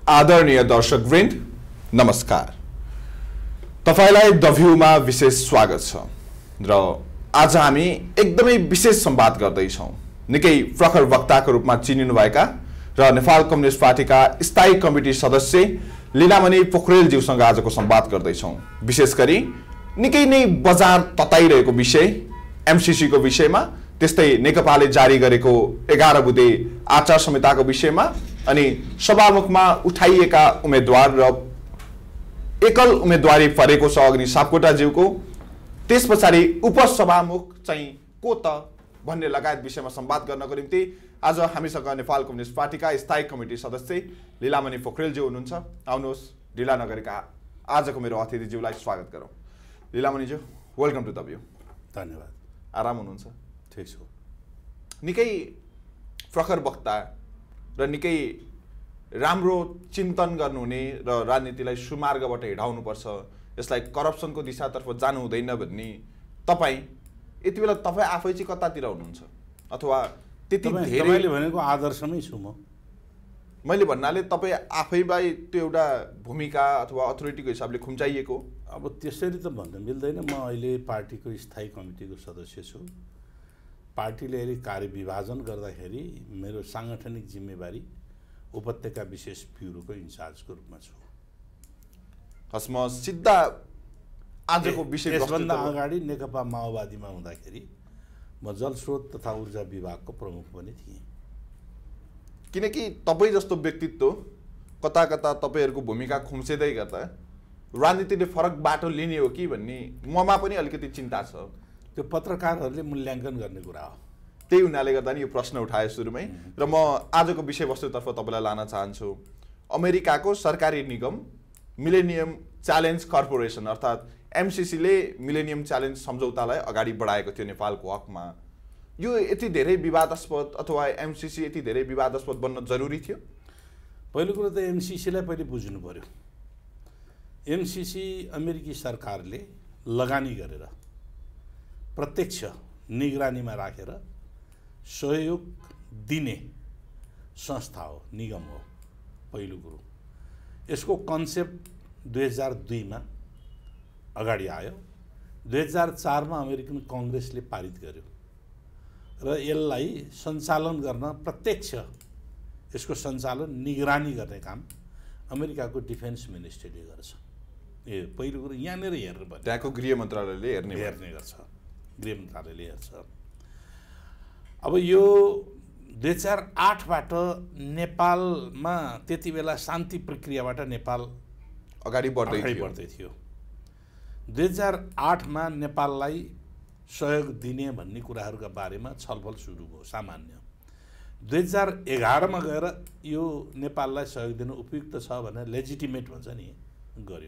आदरणीय दर्शकवृन्द नमस्कार। तपाईलाई द भ्यूमा विशेष स्वागत छ र आज हामी एकदमै विशेष संवाद गर्दै छौं। निकै प्रखर वक्ताको रूपमा चिनिनुभएका र नेपाल कम्युनिस्ट पार्टीका स्थायी कमिटी सदस्य लीलामणि पोखरेल ज्यूसँग आजको संवाद गर्दै छौं। विशेष गरी निकै नै बजार तताइरहेको विषय एमसीसी को विषयमा, त्यस्तै नेकपाले जारी गरेको 11 बुँदे आचार संहिताको विषयमा अनि सभामुखमा उठाइएका उम्मेदवार र एकल उम्मेदवारी परेको छ अग्नि सापकोटा ज्यूको, त्यसपछि उपसभामुख चाहिँ को त भन्ने लगायत विषयमा संवाद गर्नको निम्ति आज हामीसँग नेपाल कम्युनिस्ट पार्टीका स्थायी कमिटी सदस्य लीलामणि पोखरेल ज्यू हुनुहुन्छ। आउनुहोस् ढिला नगरेका आजको मेरो अतिथि ज्यूलाई स्वागत गरौँ। लीलामणि ज्यू, वेलकम टु द भ्यू। धन्यवाद। आराम हुनुहुन्छ? ठीक छु। निकै प्रखर वक्ता र निकै राम्रो चिन्तन गर्नुहुने र राजनीतिलाई सुमार्गबाट हिँडाउनुपर्छ, यसलाई करप्सनको दिशातर्फ जानु हुँदैन भन्ने तपाईँ यति बेला तपाईँ आफै चाहिँ कतातिर हुनुहुन्छ अथवा त्यति धेरै भनेको आदर्शमै छु म। मैले भन्नाले तपाईँ आफैलाई त्यो एउटा भूमिका अथवा अथोरिटीको हिसाबले खुम्चाइएको? अब त्यसरी त भन्न मिल्दैन। म अहिले पार्टीको स्थायी कमिटीको सदस्य छु। पार्टीले अहिले कार्यविभाजन गर्दाखेरि मेरो सांगठनिक जिम्मेवारी उपत्यका विशेष ब्युरोको इन्चार्जको रूपमा छु। हस्, म सिधा आजको विषय यसभन्दा अगाडि नेकपा माओवादीमा हुँदाखेरि म जलस्रोत तथा ऊर्जा विभागको प्रमुख पनि थिएँ। किनकि तपाईँ जस्तो व्यक्तित्व कता कता तपाईँहरूको भूमिका खुम्चिँदै गर्दा राजनीतिले फरक बाटो लिने हो कि भन्ने ममा पनि अलिकति चिन्ता छ। त्यो पत्रकारहरूले मूल्याङ्कन गर्ने कुरा हो। त्यही हुनाले गर्दा नि यो प्रश्न उठाए सुरुमै र म आजको विषयवस्तुतर्फ तपाईँलाई लान चाहन्छु। अमेरिकाको सरकारी निगम मिलेनियम च्यालेन्ज कर्पोरेसन अर्थात् एमसीसीले मिलेनियम च्यालेन्ज सम्झौतालाई अगाडि बढाएको थियो नेपालको हकमा। यो यति धेरै विवादास्पद अथवा एमसीसी यति धेरै विवादास्पद बन्न जरुरी थियो? पहिलो कुरो त एमसीसीलाई पहिले बुझ्नु पर्यो। एमसीसी अमेरिकी सरकारले लगानी गरेर प्रत्यक्ष निगरानीमा राखेर सहयोग दिने संस्था हो, निगम हो। पहिलो कुरो, यसको कन्सेप्ट 2002 मा अगाडि आयो। 2004 मा अमेरिकन कङ्ग्रेसले पारित गर्यो र यसलाई सञ्चालन गर्न प्रत्यक्ष यसको सञ्चालन निगरानी गर्ने काम अमेरिकाको डिफेन्स मिनिस्ट्रीले गर्छ। ए पहिलो कुरो यहाँनिर हेर्नु पर्यो। त्यहाँको गृह मन्त्रालयले हेर्ने गर्छ, गृह मन्त्रालयले हेर्छ। अब यो 2008बाट नेपालमा त्यति बेला शान्ति प्रक्रियाबाट नेपाल अगाडि बढ्दै थियो। 2008 मा नेपाललाई सहयोग दिने भन्ने कुराहरूका बारेमा छलफल सुरु भयो सामान्य। 2011 मा गएर यो नेपाललाई सहयोग दिनु उपयुक्त छ भनेर लेजिटिमेट भन्छ नि गर्यो।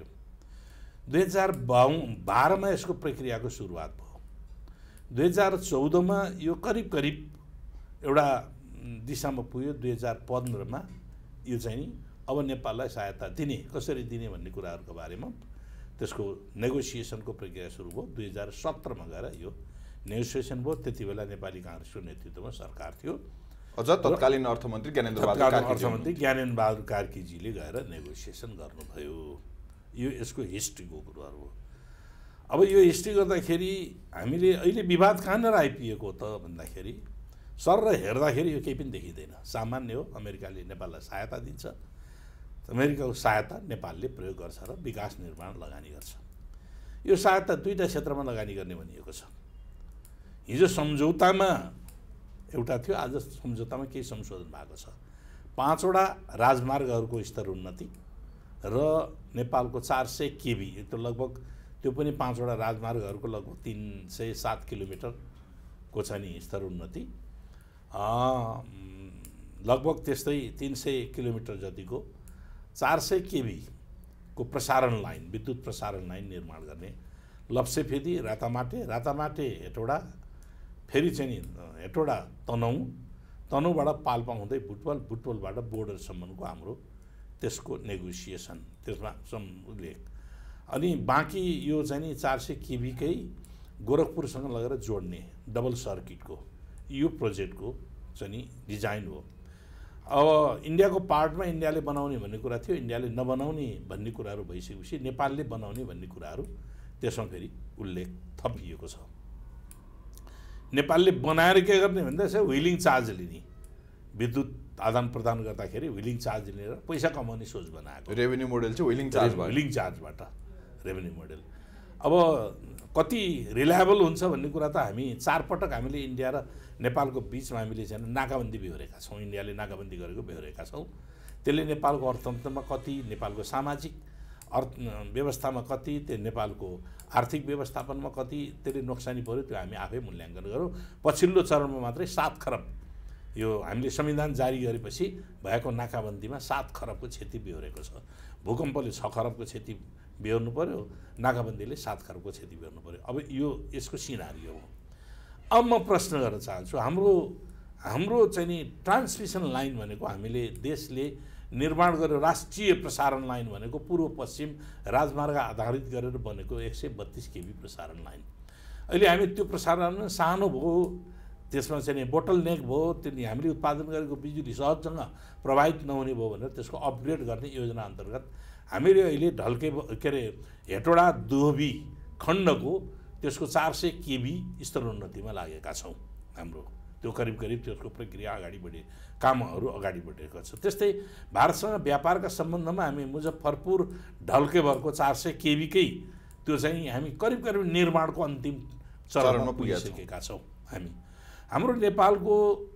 2012 मा यसको प्रक्रियाको सुरुवात भयो। 2014 मा यो करिब एउटा दिशामा पुग्यो। 2015 मा यो चाहिँ अब नेपाललाई सहायता दिने, कसरी दिने भन्ने कुराहरूको बारेमा त्यसको नेगोसिएसनको प्रक्रिया सुरु भयो। 2017 मा गएर यो नेगोसिएसन भयो। त्यति बेला नेपाली काङ्ग्रेसको नेतृत्वमा सरकार थियो। अझ तत्कालीन अर्थमन्त्री ज्ञानेन्द्रबहादुर कार्कीजीले गएर नेगोसिएसन गर्नुभयो। यो यसको हिस्ट्रीको कुराहरू हो। अब यो हिस्ट्री गर्दाखेरि हामीले अहिले विवाद कहाँनिर आइपुगेको त भन्दाखेरि सर हेर्दाखेरि यो केही पनि देखिँदैन, सामान्य हो। अमेरिकाले नेपाललाई सहायता दिन्छ, अमेरिकाको सहायता नेपालले प्रयोग गर्छ र विकास निर्माण लगानी गर्छ। यो सहायता दुईटा क्षेत्रमा लगानी गर्ने भनिएको छ। हिजो सम्झौतामा एउटा थियो, आज सम्झौतामा केही संशोधन भएको छ। 5 वटा राजमार्गहरूको स्तर उन्नति र नेपालको 400 केबी, त्यो लगभग त्यो पनि 5 वटा राजमार्गहरूको लगभग 307 किलोमिटरको छ नि स्तर उन्नति। लगभग त्यस्तै 300 किलोमिटर जतिको 400 केबी को प्रसारण लाइन, विद्युत प्रसारण लाइन निर्माण गर्ने। लप्सेफेदी रातामाटे हेटौडा, फेरि चाहिँ हेटौडा तनहुँबाट पाल्पा हुँदै बुटवलबाट बोर्डरसम्मको हाम्रो त्यसको नेगोसिएसन, त्यसमा उल्लेख। अनि बाँकी यो चाहिँ नि 400 केबीकै गोरखपुरसँग लगेर जोड्ने डबल सर्किटको यो प्रोजेक्टको चाहिँ नि डिजाइन हो। अब इन्डियाको पार्टमा इन्डियाले बनाउने भन्ने कुरा थियो, इन्डियाले नबनाउने भन्ने कुराहरू भइसकेपछि नेपालले बनाउने भन्ने कुराहरू त्यसमा फेरि उल्लेख थपिएको छ। नेपालले बनाएर के गर्ने भन्दा चाहिँ व्हिलिङ चार्ज लिने, विद्युत आदान प्रदान गर्दाखेरि व्हिलिङ चार्ज लिएर पैसा कमाउने सोच बनाएको। रेभेन्यू मोडल चाहिँ व्हिलिङ चार्जबाट रेभेन्यू मोडल। अब कति रिलायबल हुन्छ भन्ने कुरा त हामी 4 पटक हामीले इन्डिया र नेपालको बिचमा हामीले चाहिँ नाकाबन्दी बेहोरेका छौँ, इन्डियाले नाकाबन्दी गरेको बेहोरेका छौँ। त्यसले नेपालको अर्थतन्त्रमा कति, नेपालको सामाजिक व्यवस्थामा कति, त्यो नेपालको आर्थिक व्यवस्थापनमा कति त्यसले नोक्सानी पऱ्यो, त्यो हामी आफै मूल्याङ्कन गरौँ। पछिल्लो चरणमा मात्रै 7 खरब यो हामीले संविधान जारी गरेपछि भएको नाकाबन्दीमा 7 खरबको क्षति बेहोरेको छ। भूकम्पले 6 खरबको क्षति बेहोर्नु पऱ्यो, नाकाबन्दीले 7 खरबको क्षति बेहोर्नु पऱ्यो। अब यो यसको सिनारियो हो। अब म प्रश्न गर्न चाहन्छु, हाम्रो चाहिँ नि ट्रान्समिसन लाइन भनेको हामीले देशले निर्माण गरेर राष्ट्रिय प्रसारण लाइन भनेको पूर्व पश्चिम राजमार्ग आधारित गरेर बनेको 132 केबी प्रसारण लाइन। अहिले हामी त्यो प्रसारण सानो भयो, त्यसमा चाहिँ बोटल नेक भयो, त्यो हामीले उत्पादन गरेको बिजुली सहजसँग प्रभावित नहुने भयो भनेर त्यसको अपग्रेड गर्ने योजना अन्तर्गत हामीले अहिले ढल्के के अरे हेटौडा दोबी खण्डको त्यसको 400 केबी स्तरोन्नतिमा लागेका छौँ। हाम्रो त्यो करिब त्यसको प्रक्रिया अगाडि बढे, कामहरू अगाडि बढेको छ। त्यस्तै भारतसँग व्यापारका सम्बन्धमा हामी मुजफ्फरपुर ढल्केभरको 400 केबीकै त्यो चाहिँ हामी करिब निर्माणको अन्तिम चरणमा पुगिसकेका छौँ। हाम्रो नेपालको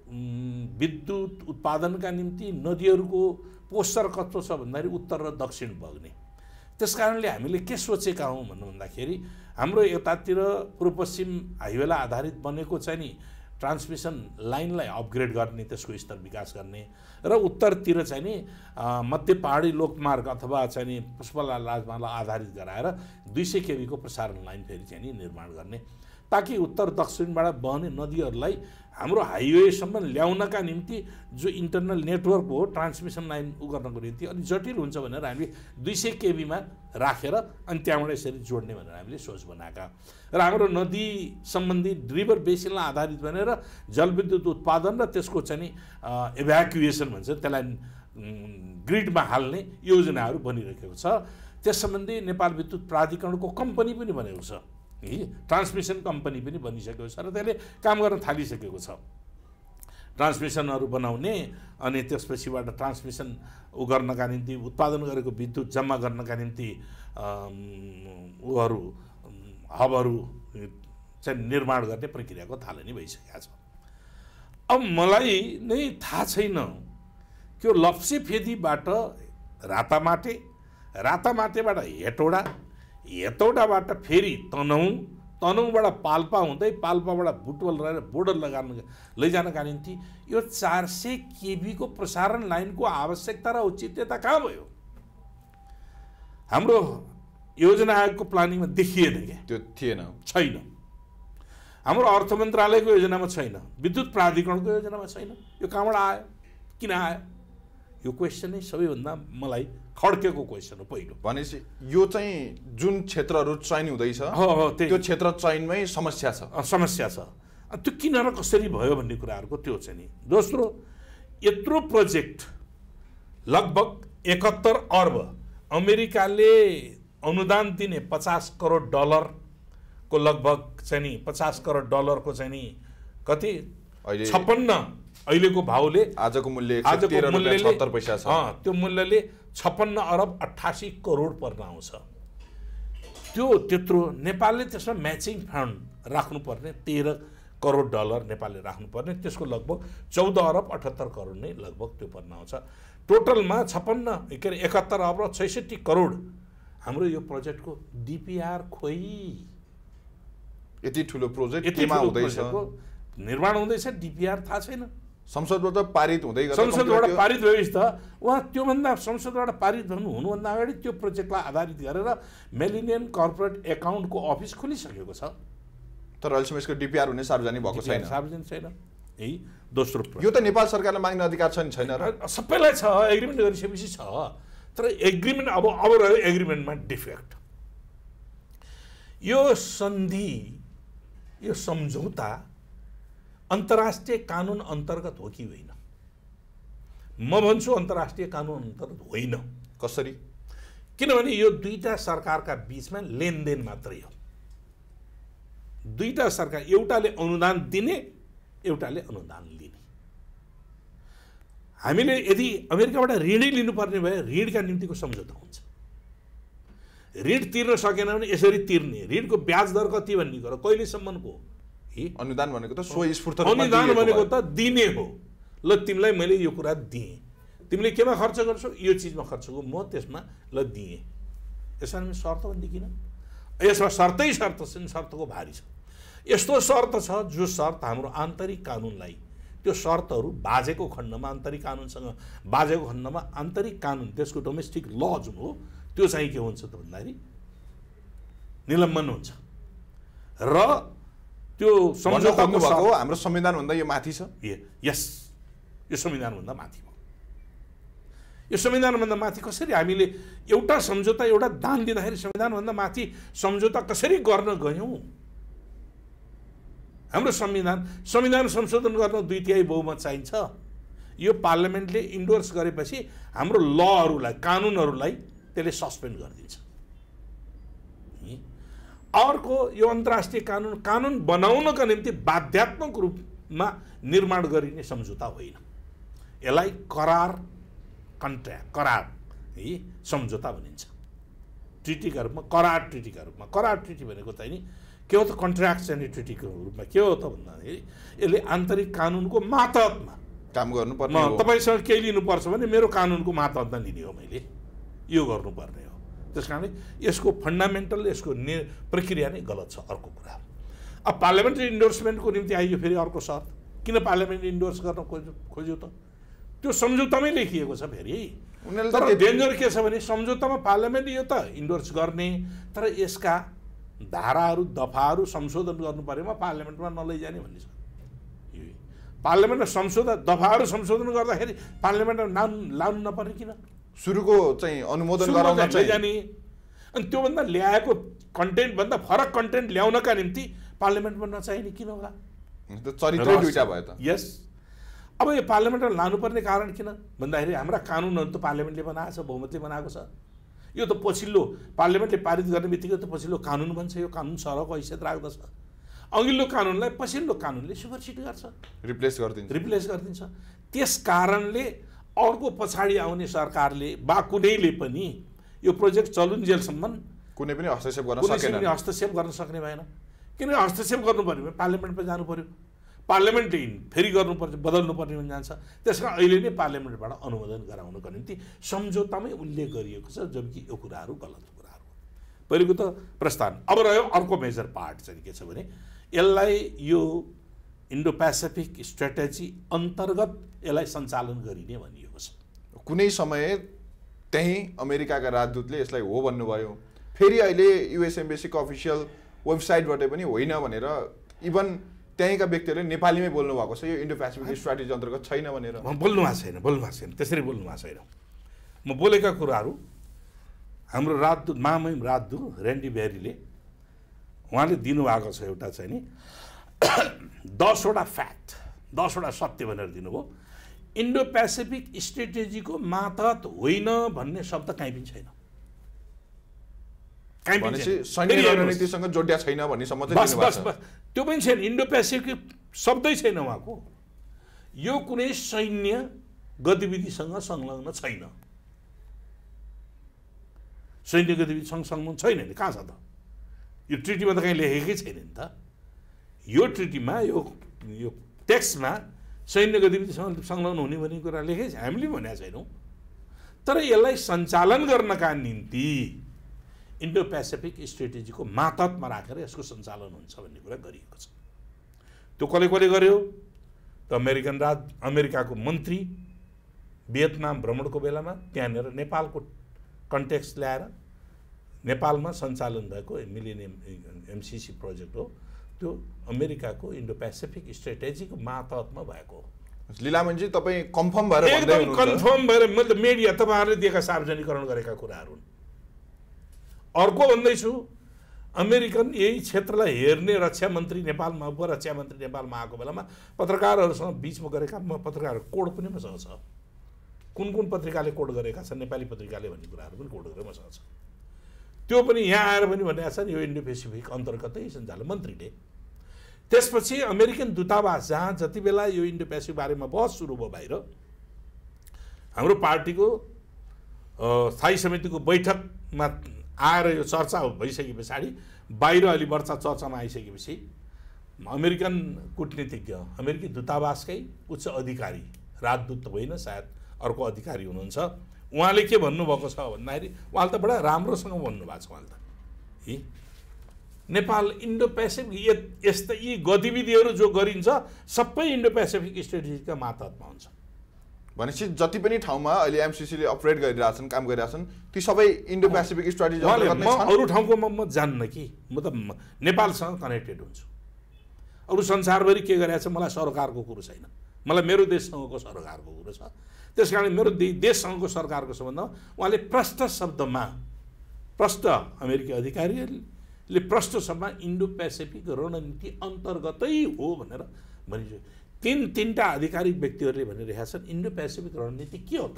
विद्युत उत्पादनका निम्ति नदीहरूको पोस्टर कस्तो छ भन्दाखेरि उत्तर र दक्षिण बग्ने। त्यस कारणले हामीले के सोचेका हौँ भन्दाखेरि हाम्रो यतातिर पूर्व पश्चिम हाइवेलाई आधारित बनेको चाहिँ नि ट्रान्समिसन लाइनलाई अपग्रेड गर्ने, त्यसको स्तर विकास गर्ने र उत्तरतिर चाहिँ नि मध्य पहाडी लोकमार्ग अथवा चाहिँ नि पुष्पलाल राजमार्गलाई आधारित गराएर 200 केबीको प्रसारण लाइन फेरि चाहिँ नि निर्माण गर्ने, ताकि उत्तर दक्षिणबाट बहने नदीहरूलाई हाम्रो हाइवेसम्म ल्याउनका निम्ति जो इन्टरनल नेटवर्क हो ट्रान्समिसन लाइन गर्नको निम्ति अलि जटिल हुन्छ भनेर हामीले 200 केबीमा राखेर अनि त्यहाँबाट यसरी जोड्ने भनेर हामीले सोच बनाएका। र हाम्रो नदी सम्बन्धी रिभर बेसिनलाई आधारित बनेर जलविद्युत उत्पादन र त्यसको चाहिँ इभ्याकुएसन भन्छ त्यसलाई ग्रिडमा हाल्ने योजनाहरू बनिरहेको छ। त्यस सम्बन्धी नेपाल विद्युत प्राधिकरणको कम्पनी पनि बनेको छ, ट्रान्समिसन कम्पनी पनि बनिसकेको छ र त्यसले काम गर्न थालिसकेको छ। ट्रान्समिसनहरू बनाउने अनि त्यसपछिबाट ट्रान्समिसन गर्नका निम्ति उत्पादन गरेको विद्युत जम्मा गर्नका निम्ति हबहरू चाहिँ निर्माण गर्ने प्रक्रियाको थालनी भइसकेको छ। अब मलाई नै थाहा छैन त्यो लप्सेफेदीबाट रातामाटेबाट हेटौडाबाट फेरि तनहुँबाट पाल्पा हुँदै पाल्पाबाट बुटवल रहेर बोर्डर लैजानका निम्ति यो 400 केबीको प्रसारण लाइनको आवश्यकता र औचित्यता कहाँ भयो? हाम्रो योजना आयोगको प्लानिङमा देखिएन क्या, त्यो छैन। हाम्रो अर्थ मन्त्रालयको योजनामा छैन, विद्युत प्राधिकरणको योजनामा छैन। यो कहाँबाट आयो, किन आयो? यो क्वेसन नै सबैभन्दा मलाई खड्केको क्वेसन हो पहिलो। भनेपछि यो चाहिँ जुन क्षेत्रहरू चयन हुँदैछ त्यो क्षेत्र चयनमै समस्या छ। त्यो किन र कसरी भयो भन्ने कुराहरूको त्यो चाहिँ नि। दोस्रो, यत्रो प्रोजेक्ट लगभग 71 अर्ब अमेरिकाले अनुदान दिने 50 करोड डलरको लगभग चाहिँ नि 50 करोड डलरको चाहिँ नि कति 56 अहिलेको भाउले आजको मूल्य 76 पैसा छ। त्यो मूल्यले 56 अरब 88 करोड पर्न आउँछ। त्यो त्यत्रो नेपालले त्यसमा म्याचिङ फन्ड राख्नुपर्ने 13 करोड डलर नेपालले राख्नुपर्ने, त्यसको लगभग 14 अरब 78 करोड नै लगभग त्यो पर्न आउँछ। टोटलमा 71 अरब 66 करोड हाम्रो यो प्रोजेक्टको डिपिआर खोइ। यति ठुलो प्रोजेक्ट केमा हुँदैछ, निर्माण हुँदैछ, डिपिआर थाहा छैन। संसदबाट पारित हुँदै गर्छ, संसदबाट पारित भएपछि त उहाँ त्योभन्दा संसदबाट पारित हुनुभन्दा अगाडि त्यो प्रोजेक्टलाई आधारित गरेर मिलेनियम कर्पोरेट एकाउन्टको अफिस खोलिसकेको छ। तर अहिलेसम्म यसको डिपिआर हुने सार्वजनिक भएको छैन। सार्वजनिक छैन। यही दोस्रो, यो त नेपाल सरकारले माग्ने अधिकार छ नि, छैन र? सबैलाई छ, एग्रिमेन्ट गरिसकेपछि छ। तर एग्रिमेन्ट अब रह्यो एग्रिमेन्टमा डिफेक्ट। यो सन्धि, यो सम्झौता अन्तर्राष्ट्रिय कानुन अन्तर्गत हो कि होइन? म भन्छु अन्तर्राष्ट्रिय कानुन अन्तर्गत होइन। कसरी? किनभने यो दुईटा सरकारका बीचमा लेनदेन मात्रै हो। दुईटा सरकार, एउटाले अनुदान दिने, एउटाले अनुदान लिने। हामीले यदि अमेरिकाबाट ऋणै लिनुपर्ने भए ऋणका निम्तिको सम्झौता हुन्छ। ऋण तिर्न सकेन भने यसरी तिर्ने, ऋणको ब्याज दर कति भन्ने कुरा कहिलेसम्मको? अनुदान भनेको त स्वस्फूर्त अनुदान भनेको त दिने हो। ल तिमीलाई मैले यो कुरा दिएँ, तिमीले केमा खर्च गर्छौ? यो चिजमा खर्च गरौ, म त्यसमा ल दिएँ। यसमा शर्त भन्ने किन? यसमा शर्तै शर्त छ, शर्तको भारी छ। यस्तो शर्त छ जो शर्त हाम्रो आन्तरिक कानुनलाई, त्यो शर्तहरू बाजेको खण्डमा, आन्तरिक कानुनसँग बाजेको खण्डमा आन्तरिक कानुन त्यसको डोमेस्टिक ल जुन हो त्यो चाहिँ के हुन्छ त भन्दाखेरि निलम्बन हुन्छ र त्यो सम्झौता भएको हाम्रो संविधानभन्दा यो माथि छ। यस, यो संविधानभन्दा माथि हो। यो संविधानभन्दा माथि कसरी हामीले एउटा सम्झौता, एउटा दान दिँदाखेरि संविधानभन्दा माथि सम्झौता कसरी गर्न गयौँ? हाम्रो संविधान संशोधन गर्न 2/3 बहुमत चाहिन्छ। यो पार्लियामेन्टले इन्डोर्स गरेपछि हाम्रो लहरूलाई, कानुनहरूलाई त्यसले सस्पेन्ड गरिदिन्छ। अर्को, यो अन्तर्राष्ट्रिय कानुन बनाउनका निम्ति बाध्यात्मक रूपमा निर्माण गरिने सम्झौता होइन। यसलाई करार, करार है सम्झौता भनिन्छ। ट्रिटीका रूपमा, करार ट्रिटीका रूपमा। करार ट्रिटी भनेको चाहिँ नि के हो त? कन्ट्र्याक्ट एन्ड ट्रिटीको रूपमा के हो त भन्दाखेरि यसले आन्तरिक कानुनको मातहतमा काम गर्नुपर्ने हो। तपाईँसँग केही लिनुपर्छ भने मेरो कानुनको मातहतमा लिने हो, मैले यो गर्नुपर्ने हो। त्यस कारणले यसको फन्डामेन्टल, यसको प्रक्रिया नै गलत छ। अर्को कुरा, अब पार्लियामेन्ट्री इन्डोर्समेन्टको निम्ति आइयो फेरि अर्को शर्त। किन पार्लियामेन्ट इन्डोर्स गर्न खोज्यो त? त्यो सम्झौतामै लेखिएको छ फेरि। तर डेन्जर के छ भने सम्झौतामा पार्लियामेन्ट यो त इन्डोर्स गर्ने, तर यसका धाराहरू, दफाहरू संशोधन गर्नु परेमा पार्लियामेन्टमा नलैजाने भन्ने छ। पार्लियामेन्टमा दफाहरू संशोधन गर्दाखेरि पार्लियामेन्टमा नाम लाउनु नपर्ने किन? सुरुको चाहिँ अनुमोदन गराउन जाने, अनि त्योभन्दा ल्याएको कन्टेन्टभन्दा फरक कन्टेन्ट ल्याउनका निम्ति पार्लियामेन्टमा नचाहिने किन होला? चरित्रै दुईटा भयो त। यस, अब यो पार्लियामेन्टमा लानुपर्ने कारण किन भन्दाखेरि हाम्रा कानुनहरू त पार्लियामेन्टले बनाएको छ, बहुमतले बनाएको छ। यो त पछिल्लो पार्लियामेन्टले पारित गर्ने बित्तिकै त पछिल्लो कानुन बन्छ। यो कानुन सरहको हैसियत राख्दछ। अघिल्लो कानुनलाई पछिल्लो कानुनले सुपरसिड गर्छ, रिप्लेस गरिदिन्छ। त्यस कारणले अर्को पछाडि आउने सरकारले वा कुनैले पनि यो प्रोजेक्ट चलुन्जेलसम्म कुनै पनि हस्तक्षेप गर्न सक्ने भएन। किनकि हस्तक्षेप गर्नु पर्यो भने पार्लियामेन्टमा जानु पर्यो, पार्लियामेन्टले फेरि गर्नुपर्छ, बदल्नुपर्ने पनि जान्छ। त्यस कारण अहिले नै पार्लियामेन्टबाट अनुमोदन गराउनको निम्ति सम्झौतामै उल्लेख गरिएको छ, जबकि यो कुराहरू गलत कुराहरू हो। पहिलेको त प्रस्ताव। अब रह्यो अर्को मेजर पार्ट चाहिँ के छ भने यसलाई यो इन्डो पेसिफिक स्ट्र्याटेजी अन्तर्गत यसलाई सञ्चालन गरिने भनिएको छ। कुनै समय त्यही अमेरिकाका राजदूतले यसलाई हो भन्नुभयो, फेरि अहिले युएस एम्बेसीको अफिसियल वेबसाइटबाट पनि होइन भनेर इभन त्यहीँका व्यक्तिहरूले नेपालीमै बोल्नु भएको छ, यो इन्डो पेसिफिक स्ट्र्याटेजी अन्तर्गत छैन भनेर। बोल्नु भएको छैन, त्यसरी बोल्नु भएको छैन। म बोलेका कुराहरू हाम्रो राजदूत, महामहिम राजदूत रेन्डी बेरीले उहाँले दिनुभएको छ एउटा चाहिँ नि 10वटा फ्याक्ट, 10वटा सत्य भनेर दिनुभयो। इन्डो पेसिफिक स्ट्र्याटेजीको मातहत होइन भन्ने शब्द कहीँ पनि छैन। सैन्य रणनीतिसँग जोडिया छैन भन्नेसम्म चाहिँ दिनुभएको छ। बस त्यो पनि छैन। इन्डो पेसिफिक शब्दै छैन उहाँको। यो कुनै सैन्य गतिविधिसँग संलग्न छैन। सैन्य गतिविधिसँग संलग्न छैन नि, कहाँ छ त? यो ट्रिटीमा त कहीँ लेखेकै छैन नि त। यो ट्रिटीमा यो टेक्स्टमा सैन्य गतिविधिसँग संलग्न हुने भन्ने कुरा लेखेकै छ, हामीले भनेका छैनौँ। तर यसलाई सञ्चालन गर्नका निम्ति इन्डो पेसिफिक स्ट्र्याटेजीको मातहतमा राखेर यसको सञ्चालन हुन्छ भन्ने कुरा गरिएको छ। त्यो कसले गर्यो त? अमेरिकाको मन्त्री भियतनाम भ्रमणको बेलामा त्यहाँनिर नेपालको कन्टेक्स्ट ल्याएर नेपालमा सञ्चालन भएको मिलेनियम एमसिसी प्रोजेक्ट हो, त्यो अमेरिकाको इन्डो पेसिफिक स्ट्र्याटेजीको मातहतमा भएको हो। लीलामणजी तपाईँ कन्फर्म भएर एकदम कन्फर्म भएर मैले मिडिया तपाईँहरूले दिएका सार्वजनिकरण गरेका कुराहरू। अर्को भन्दैछु, अमेरिकन यही क्षेत्रलाई हेर्ने रक्षा मन्त्री नेपालमा, उपरक्षा मन्त्री नेपालमा आएको बेलामा पत्रकारहरूसँग बिचमा गरेका पत्रकारहरू कोड पनि मसँग छ। कुन पत्रिकाले कोड गरेका छन्, नेपाली पत्रिकाले भन्ने कुराहरू पनि कोड गरेर मसँग छ। त्यो पनि यहाँ आएर पनि भनेको छ नि यो इन्डो पेसिफिक अन्तर्गतै सञ्चालक मन्त्रीले। त्यसपछि अमेरिकन दूतावास जहाँ जति बेला यो इन्डो पेसिफिक बारेमा बहस सुरु भयो बाहिर, हाम्रो पार्टीको स्थायी समितिको बैठकमा आएर यो चर्चा भइसके पछाडि बाहिर अलि वर्चा चर्चामा आइसकेपछि अमेरिकन कूटनीतिज्ञ, अमेरिकी दूतावासकै उच्च अधिकारी, राजदूत त होइन सायद अर्को अधिकारी हुनुहुन्छ, उहाँले के भन्नुभएको छ भन्दाखेरि उहाँले त बडा राम्रोसँग भन्नुभएको छ। उहाँले त नेपाल इन्डो पेसिफिक यस्ता यी गतिविधिहरू जो गरिन्छ सबै इन्डो पेसिफिक स्ट्रेटेजीका मातहतमा हुन्छ। भनेपछि जति पनि ठाउँमा अहिले एमसिसीले अपरेट गरिरहेछन्, काम गरिरहेछन्, ती सबै इन्डो पेसिफिक स्ट्राटेजी अन्तर्गत नै छन्। अरू ठाउँको म जान्न कि, म त नेपालसँग कनेक्टेड हुन्छु। अरू संसारभरि के गरिरहेछ मलाई सरकारको कुरो छैन, मलाई मेरो देशसँगको सरकारको कुरो छ। त्यसकारण मेरो देशसँगको सरकारको सम्बन्धमा उहाँले प्रष्ट शब्दमा, प्रष्ट अमेरिकी अधिकारीहरूले प्रष्ट शब्दमा इन्डो पेसिफिक रणनीति अन्तर्गतै हो भनेर भनिन्छ। तीनटा आधिकारिक व्यक्तिहरूले भनिरहेका छन् इन्डो पेसिफिक रणनीति के हो त?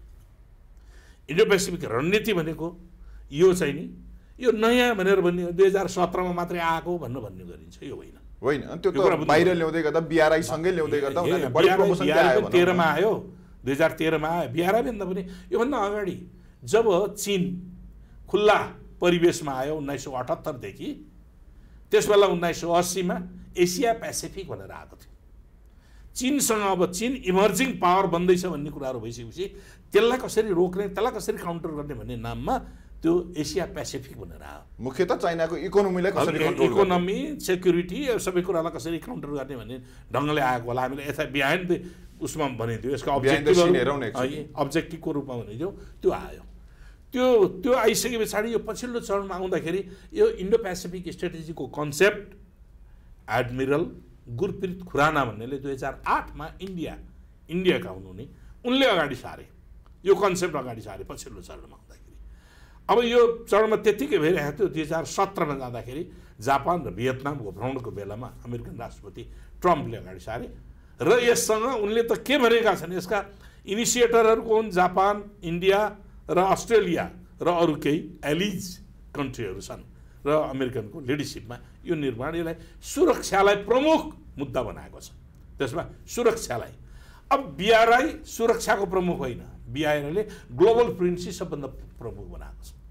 इन्डो पेसिफिक रणनीति भनेको यो चाहिँ नि यो नयाँ भनेर भन्ने 2017मा मात्रै आएको भन्ने गरिन्छ, यो होइन। होइन, त्यो त बाहिर ल्याउँदै गर्दा बिआरआई सँगै ल्याउँदै गर्दा उनीहरूले बढी प्रमोसन आयो। 13मा आयो, 2013मा आयो। बिआरआई भन्दा पनि योभन्दा अगाडि जब चीन खुल्ला परिवेशमा आयो 1978 देखि, त्यसबेला 1980मा एसिया पेसिफिक भनेर आएको थियो। चीनसँग अब चीन इमर्जिङ पावर बन्दैछ भन्ने कुराहरू भइसकेपछि त्यसलाई कसरी रोक्ने, त्यसलाई कसरी काउन्टर गर्ने भन्ने नाममा त्यो एसिया पेसिफिक भनेर आयो। मुख्यतः चाइनाको इकोनोमीलाई कसरी कन्ट्रोल, इकोनोमी, सेक्युरिटी सबै कुरालाई कसरी काउन्टर गर्ने भन्ने ढङ्गले आएको होला। हामीले यता बिहाइन्ड उसमा भनिदियो, यसको अब्जेक्टिभको रूपमा भनिदियो, त्यो आयो। त्यो आइसके पछाडि यो पछिल्लो चरणमा आउँदाखेरि यो इन्डो पेसिफिक स्ट्रेटेजीको कन्सेप्ट एडमिरल गुरप्रीत खुराना भन्नेले 2008मा इन्डियाका हुनुहुने उनले अगाडि सारे, यो कन्सेप्ट अगाडि सारे पछिल्लो चरणमा आउँदाखेरि। अब यो चरणमा त्यत्तिकै भइरहेको थियो। 2017मा जाँदाखेरि जापान र भियतनामको भ्रमणको बेलामा अमेरिकन राष्ट्रपति ट्रम्पले अगाडि सारे र यससँग उनले त के भनेका छन्, यसका इनिसिएटरहरूको हुन् जापान, इन्डिया र अस्ट्रेलिया र अरू केही एलिज कन्ट्रीहरू छन् र अमेरिकनको लिडरसिपमा यो निर्माण, यसलाई सुरक्षालाई प्रमुख मुद्दा बनाएको छ। त्यसमा सुरक्षालाई, अब बिआरआई सुरक्षाको प्रमुख होइन, बिआरआईले ग्लोबल फ्रेन्डसिप सबभन्दा प्रमुख बनाएको छ।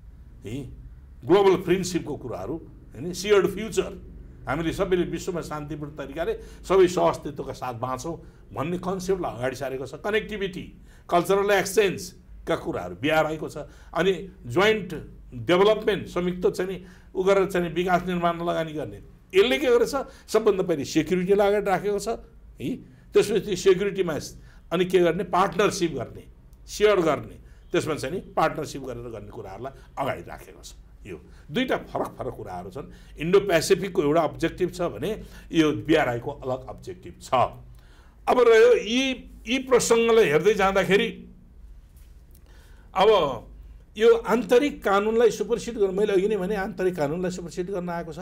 ग्लोबल फ्रेन्डसिपको कुराहरू होइन, सियर्ड फ्युचर, हामीले सबैले विश्वमा शान्तिपूर्ण तरिकाले सबै सहअस्तित्वका साथ बाँचौँ भन्ने कन्सेप्टलाई अगाडि सारेको छ। कनेक्टिभिटी, कल्चरल एक्सचेन्जका कुराहरू बिआरआईको छ। अनि जोइन्ट डेभलपमेन्ट, संयुक्त चाहिँ उ गरेर चाहिँ विकास निर्माणमा लगानी गर्ने, यसले के गरेछ सबभन्दा पहिले सेक्युरिटीलाई अगाडि राखेको छ है। त्यसपछि सेक्युरिटीमा अनि के गर्ने, पार्टनरसिप गर्ने, सेयर गर्ने, त्यसमा चाहिँ नि पार्टनरसिप गरेर गर्ने कुराहरूलाई अगाडि राखेको छ। यो दुईवटा फरक कुराहरू छन्। इन्डो पेसिफिकको एउटा अब्जेक्टिभ छ भने यो बिआरआईको अलग अब्जेक्टिभ छ। अब रह्यो यी प्रसङ्गलाई हेर्दै जाँदाखेरि अब यो आन्तरिक कानुनलाई सुपरसिड गर्न, मैले अघि नै भने आन्तरिक कानुनलाई सुपरसिड गर्न आएको छ।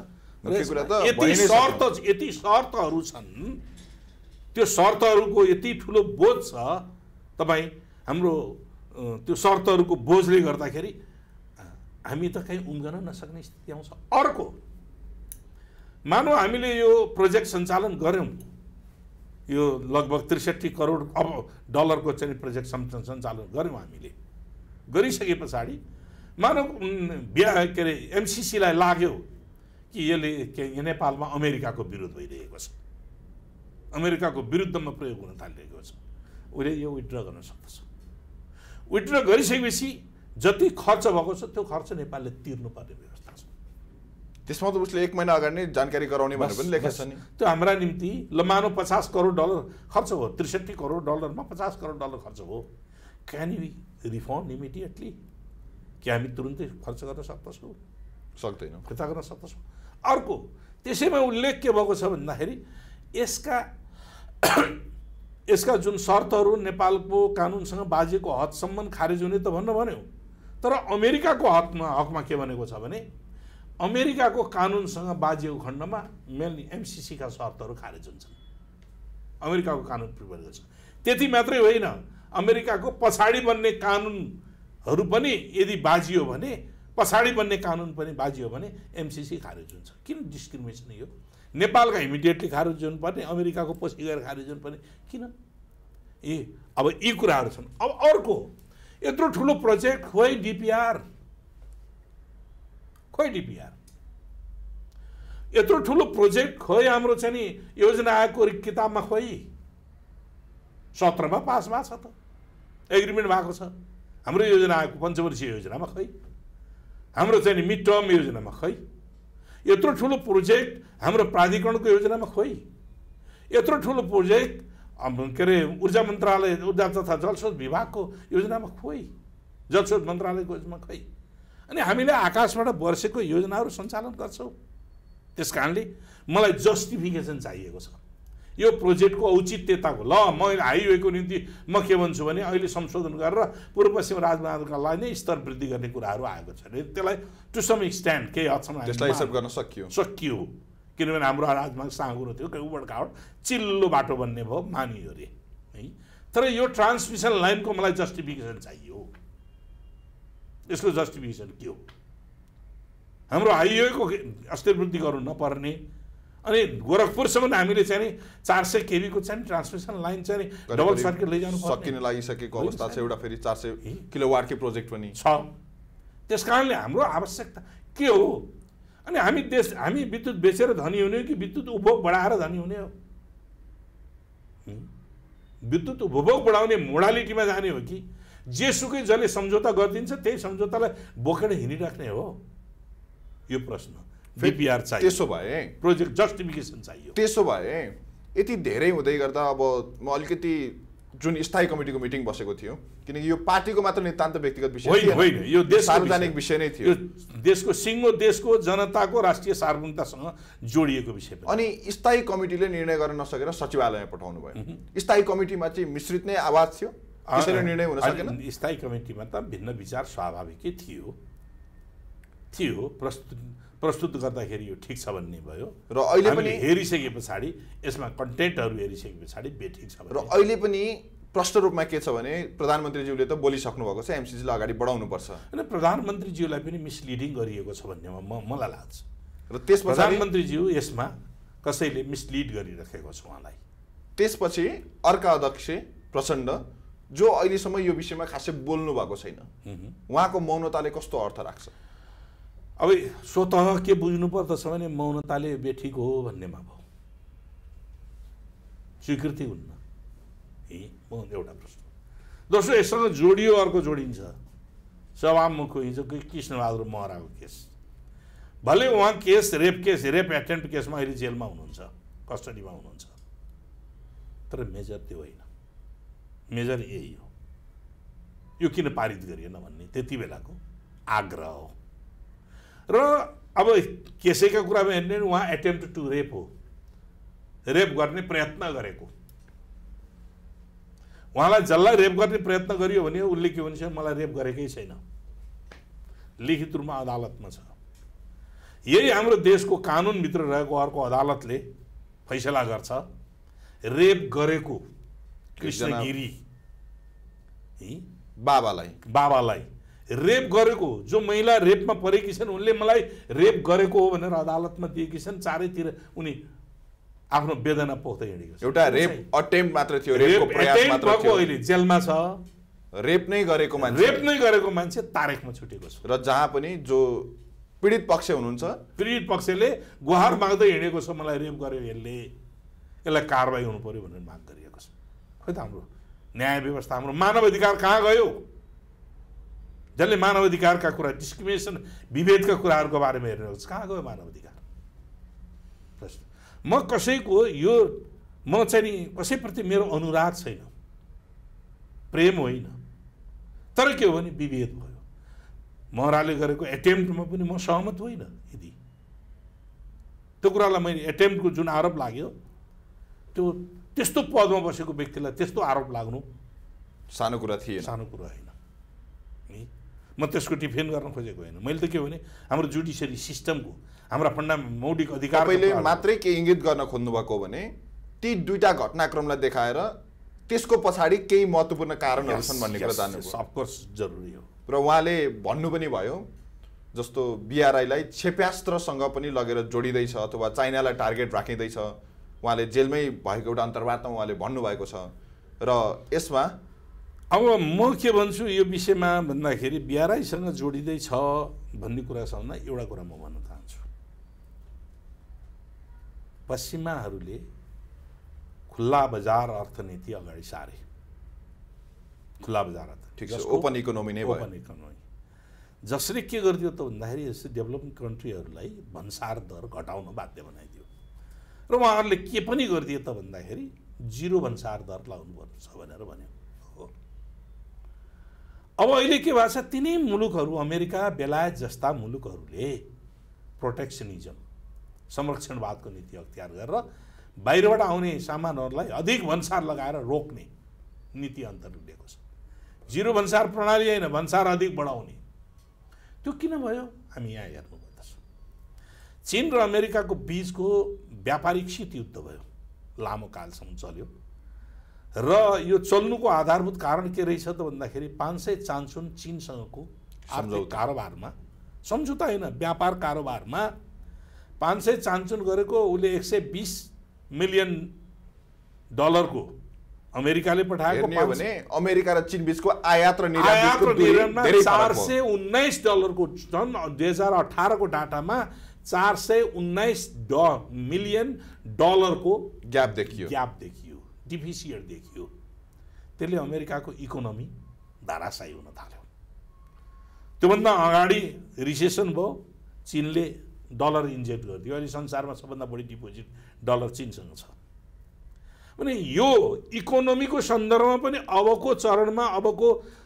यति शर्तहरू छन्, त्यो शर्तहरूको यति ठुलो बोझ छ, तपाईँ हाम्रो त्यो शर्तहरूको बोझले गर्दाखेरि हामी त कहीँ उम्कन नसक्ने स्थिति आउँछ। अर्को, मानौ हामीले यो प्रोजेक्ट सञ्चालन गऱ्यौँ, यो लगभग 63 करोड अब डलरको चाहिँ प्रोजेक्ट सञ्चालन गऱ्यौँ, हामीले गरिसके पछाडि मानौ के अरे एमसिसीलाई लाग्यो कि यसले नेपालमा अमेरिकाको विरोध भइरहेको छ, अमेरिकाको विरुद्धमा प्रयोग हुन थालिरहेको छ, उसले यो विथड्र गर्न सक्दछ। विथड्र गरिसकेपछि जति खर्च भएको छ त्यो खर्च नेपालले तिर्नुपर्ने व्यवस्था छ। त्यसमा त उसले 1 महिना अगाडि नै जानकारी गराउने भनेर पनि लेखेको छ नि। त्यो हाम्रा निम्ति ल मानौ 50 करोड डलर खर्च हो, 63 करोड डलरमा 50 करोड डलर खर्च हो, क्यान वी रिफन्ड इमिडिएटली? कि हामी तुरुन्तै खर्च गर्न सक्दछौँ? सक्दैनौँ, फिर्ता गर्न सक्दछौँ। अर्को, त्यसैमा उल्लेख के भएको छ भन्दाखेरि यसका जुन शर्तहरू नेपालको कानुनसँग बाजिएको हदसम्म खारेज हुने त भन्यो, तर अमेरिकाको हकमा के भनेको छ भने अमेरिकाको कानुनसँग बाजिएको खण्डमा मेनली एमसिसीका शर्तहरू खारेज हुन्छन्, अमेरिकाको कानुन प्रिभेल गर्छ। त्यति मात्रै होइन, अमेरिकाको पछाडि बन्ने कानुनहरू पनि यदि बाजियो भने पछाडि बन्ने कानुन पनि बाजियो भने एमसीसी खारेज हुन्छ। किन डिस्क्रिमिनेसन यो? नेपालका इमिडिएटली खारेज हुनुपर्ने, अमेरिकाको पछि गएर खारेज हुनुपर्ने किन? अब यी कुराहरू छन्। अब अर्को यत्रो ठुलो प्रोजेक्ट खोइ डिपिआर, यत्रो ठुलो प्रोजेक्ट खोइ हाम्रो चाहिँ नि योजना आयोगको किताबमा खोइ 17 मा पास भएको छ त, एग्रिमेन्ट भएको छ। हाम्रो योजना आयोगको पञ्चवर्षीय योजनामा खोइ, हाम्रो चाहिँ नि मिड टर्म योजनामा खोइ, यत्रो ठुलो प्रोजेक्ट हाम्रो प्राधिकरणको योजनामा खोइ, यत्रो ठुलो प्रोजेक्ट के अरे ऊर्जा मन्त्रालय, ऊर्जा तथा जलस्रोत विभागको योजनामा खोइ, जलस्रोत मन्त्रालयको योजनामा खोइ। अनि हामीले आकाशबाट वर्षेको योजनाहरू सञ्चालन गर्छौँ। त्यस कारणले मलाई जस्टिफिकेसन चाहिएको छ यो प्रोजेक्टको औचित्यताको। ल म हाइवेको निम्ति म के भन्छु भने अहिले संशोधन गरेर पूर्व पश्चिम राजमार्गका लागि नै स्तर वृद्धि गर्ने कुराहरू आएको छ भने त्यसलाई टु सम एक्सटेन्ट केही हदसम्म त्यसलाई हिसाब गर्न सकियो। किनभने हाम्रो राजमार्ग साँगुरो थियो, उबड खाबड चिल्लो बाटो बन्ने भयो, मानियो अरे है। तर यो ट्रान्समिसन लाइनको मलाई जस्टिफिकेसन चाहियो। यसको जस्टिफिकेसन के हो? हाम्रो हाइवेको अस्थिर वृद्धि गर्नु नपर्ने, अनि गोरखपुरसम्म हामीले चाहिँ नि 400 केबीको चाहिँ ट्रान्समिसन लाइन चाहिँ डबल सर्किट लैजानु सकिन लागिसकेको अवस्था छ। एउटा फेरि 400 किलोवाटकै प्रोजेक्ट पनि छ। त्यस कारणले हाम्रो आवश्यकता के हो? अनि हामी विद्युत बेचेर धनी हुने हो कि विद्युत उपभोग बढाएर धनी हुने हो? विद्युत उपभोग बढाउने मोडालिटीमा जाने हो कि जेसुकै जसले सम्झौता गरिदिन्छ त्यही सम्झौतालाई बोकेर हिँडिराख्ने हो? यो प्रश्न डिपिआर चाहियो। त्यसो भए प्रोजेक्ट जस्टिफिकेसन चाहियो। त्यसो भए यति धेरै हुँदै गर्दा अब म अलिकति जुन स्थायी कमिटीको मिटिङ बसेको थियो, किनकि यो पार्टीको मात्र नितान्त व्यक्तिगत विषय होइन, यो सार्वजनिक विषय नै थियो। यो देशको सिङ्गो देशको जनताको राष्ट्रिय सार्वभौमतासँग जोडिएको विषय। अनि स्थायी कमिटीले निर्णय गर्न नसकेर सचिवालयमा पठाउनु भयो। स्थायी कमिटीमा चाहिँ मिश्रित नै आवाज थियो, त्यसैले निर्णय हुन सकेन। स्थायी कमिटीमा त भिन्न विचार स्वाभाविकै थियो, प्रस्तुत गर्दाखेरि यो ठिक छ भन्ने भयो र अहिले पनि हेरिसके पछाडि यसमा कन्टेन्टहरू हेरिसके पछाडि बेठिक छ। र अहिले पनि प्रश्न रूपमा के छ भने प्रधानमन्त्रीज्यूले त बोलिसक्नु भएको छ एमसीसीलाई अगाडि बढाउनुपर्छ। अनि प्रधानमन्त्रीज्यूलाई पनि मिसलिडिङ गरिएको छ भन्नेमा मलाई लाग्छ। र त्यसपछि प्रधानमन्त्रीज्यू यसमा कसैले मिसलिड गरिराखेको छ उहाँलाई। त्यसपछि अर्का अध्यक्ष प्रचण्ड जो अहिलेसम्म यो विषयमा खासै बोल्नु भएको छैन, उहाँको मौनताले कस्तो अर्थ राख्छ? अब स्वतः के बुझ्नु पर्दछ भने मौनताले बेठिक हो भन्नेमा भयो, स्वीकृति हुन्न है एउटा प्रश्न। दोस्रो यससँग जोडियो अर्को जोडिन्छ सभामुखको हिजोको कृष्णबहादुर महराको केस। भले उहाँ रेप एटेम्प्ट केसमा अहिले जेलमा हुनुहुन्छ, कस्टडीमा हुनुहुन्छ, तर मेजर त्यो होइन। मेजर यही हो, यो किन पारित गरिएन भन्ने त्यति बेलाको आग्रह हो। र अब केसैका कुरामा हेर्ने उहाँ एटेम्प्ट टु रेप हो, रेप गर्ने प्रयत्न गरेको। उहाँलाई जसलाई रेप गर्ने प्रयत्न गरियो भने उसले के भन्छ, मलाई रेप गरेकै छैन, लिखित रूपमा अदालतमा छ। यही हाम्रो देशको कानुनभित्र रहेको अर्को अदालतले फैसला गर्छ, रेप गरेको कृष्ण गिरी बाबालाई रेप गरेको, जो महिला रेपमा परेकी छन् उनले मलाई रेप गरेको हो भनेर अदालतमा दिएकी छन्। चारैतिर उनी आफ्नो वेदना पोख्दै हिँडेको छ। एउटा रेप अटेम्प्ट मात्र थियो, रेपको प्रयास मात्र थियो। अहिले जेलमा छ। रेप नै गरेको मान्छे तारेखमा छुटेको छ। र जहाँ पनि जो पीडित पक्ष हुनुहुन्छ, पीडित पक्षले गुहार माग्दै हिँडेको छ, मलाई रेप गर्यो यसलाई कारबाही हुनु पर्यो भनेर माग गरिएको छ। खोइ त हाम्रो न्याय व्यवस्था, हाम्रो मानव अधिकार कहाँ गयो? जसले मानव अधिकारका कुरा, डिस्क्रिमिनेसन, विभेदका कुराहरूको बारेमा हेर्नु कहाँ गयो मानव अधिकार? म कसैको म चाहिँ नि कसैप्रति मेरो अनुराग छैन, प्रेम होइन, तर के हो भने विभेद भयो। महराले गरेको एटेम्प्टमा पनि म सहमत होइन। यदि त्यो कुरालाई मैले एटेम्प्टको जुन आरोप लाग्यो, त्यस्तो पदमा बसेको व्यक्तिलाई त्यस्तो आरोप लाग्नु सानो कुरा थिएन, सानो कुरा होइन। म त्यसको डिफेन्ड गर्न खोजेको होइन। मैले त के भने हाम्रो जुडिसियरी सिस्टमको, हाम्रा मौलिक अधिकार मात्रै के इङ्गित गर्न खोज्नु भएको भने ती दुईटा घटनाक्रमलाई देखाएर त्यसको पछाडि केही महत्त्वपूर्ण कारणहरू छन् भन्ने कुरा जान्नुभयो। अफकोर्स जरुरी हो। र उहाँले भन्नु पनि भयो जस्तो BRI-लाई क्षेप्यास्त्रसँग पनि लगेर जोडिँदैछ अथवा चाइनालाई टार्गेट राखिँदैछ। उहाँले जेलमै भएको एउटा अन्तर्वार्तामा उहाँले भन्नुभएको छ। र यसमा अब म के भन्छु यो विषयमा भन्दाखेरि BRI-सँग जोडिँदैछ भन्ने कुरासँग एउटा कुरा म भन्न चाहन्छु। पश्चिमाहरूले खुल्ला बजार अर्थनीति अगाडि सारे। खुल्ला बजार अर्थनीति ठिक छ, ओपन इकोनोमी नै भयो। ओपन इकोनोमी जसले के गरिदियो त भन्दाखेरि यस्तो डेभलपिङ कन्ट्रीहरूलाई भन्सार दर घटाउन बाध्य बनाइदियो र उहाँहरूले के पनि गरिदियो त भन्दाखेरि जिरो भन्सार दर लगाउनु पर्छ भनेर भन्यो। हो अब अहिले के भएको छ तिनै मुलुकहरू अमेरिका बेलायत जस्ता मुलुकहरूले प्रोटेक्सनिजम संरक्षणवादको नीति अख्तियार गरेर बाहिरबाट आउने सामानहरूलाई अधिक भन्सार लगाएर रोक्ने नीति अन्तर्गत लिएको छ। जिरो भन्सार प्रणाली होइन, भन्सार अधिक बढाउने। त्यो किन भयो हामी यहाँ हेर्नुपर्दछ। चीन र अमेरिकाको बीचको व्यापारिक शीतयुद्ध भयो, लामो कालसम्म चल्यो र यो चल्नुको आधारभूत कारण के रहेछ त भन्दाखेरि 500 चान्चुन चीनसँगको आर्थिक कारोबारमा, सम्झौता होइन व्यापार कारोबारमा 500 चान्चुन गरेको उसले 120 मिलियन डलरको अमेरिकाले पठाएको भने अमेरिका र चीन बीचको आयात र निर्यातको धेरै 419 डलरको सन् 2018 को डाटामा 419 मिलियन डलरको ग्याप देखियो, डिफिसिट देखियो। त्यसले अमेरिकाको इकोनोमी धाराशायी हुन थाल्यो। त्योभन्दा अगाडि रिसेसन भयो, चीनले डलर इन्जेक्ट गरिदियो। अहिले संसारमा सबभन्दा बढी डिपोजिट डलर चीनसँग छ भने यो इकोनोमीको सन्दर्भमा पनि अबको चरणमा अबको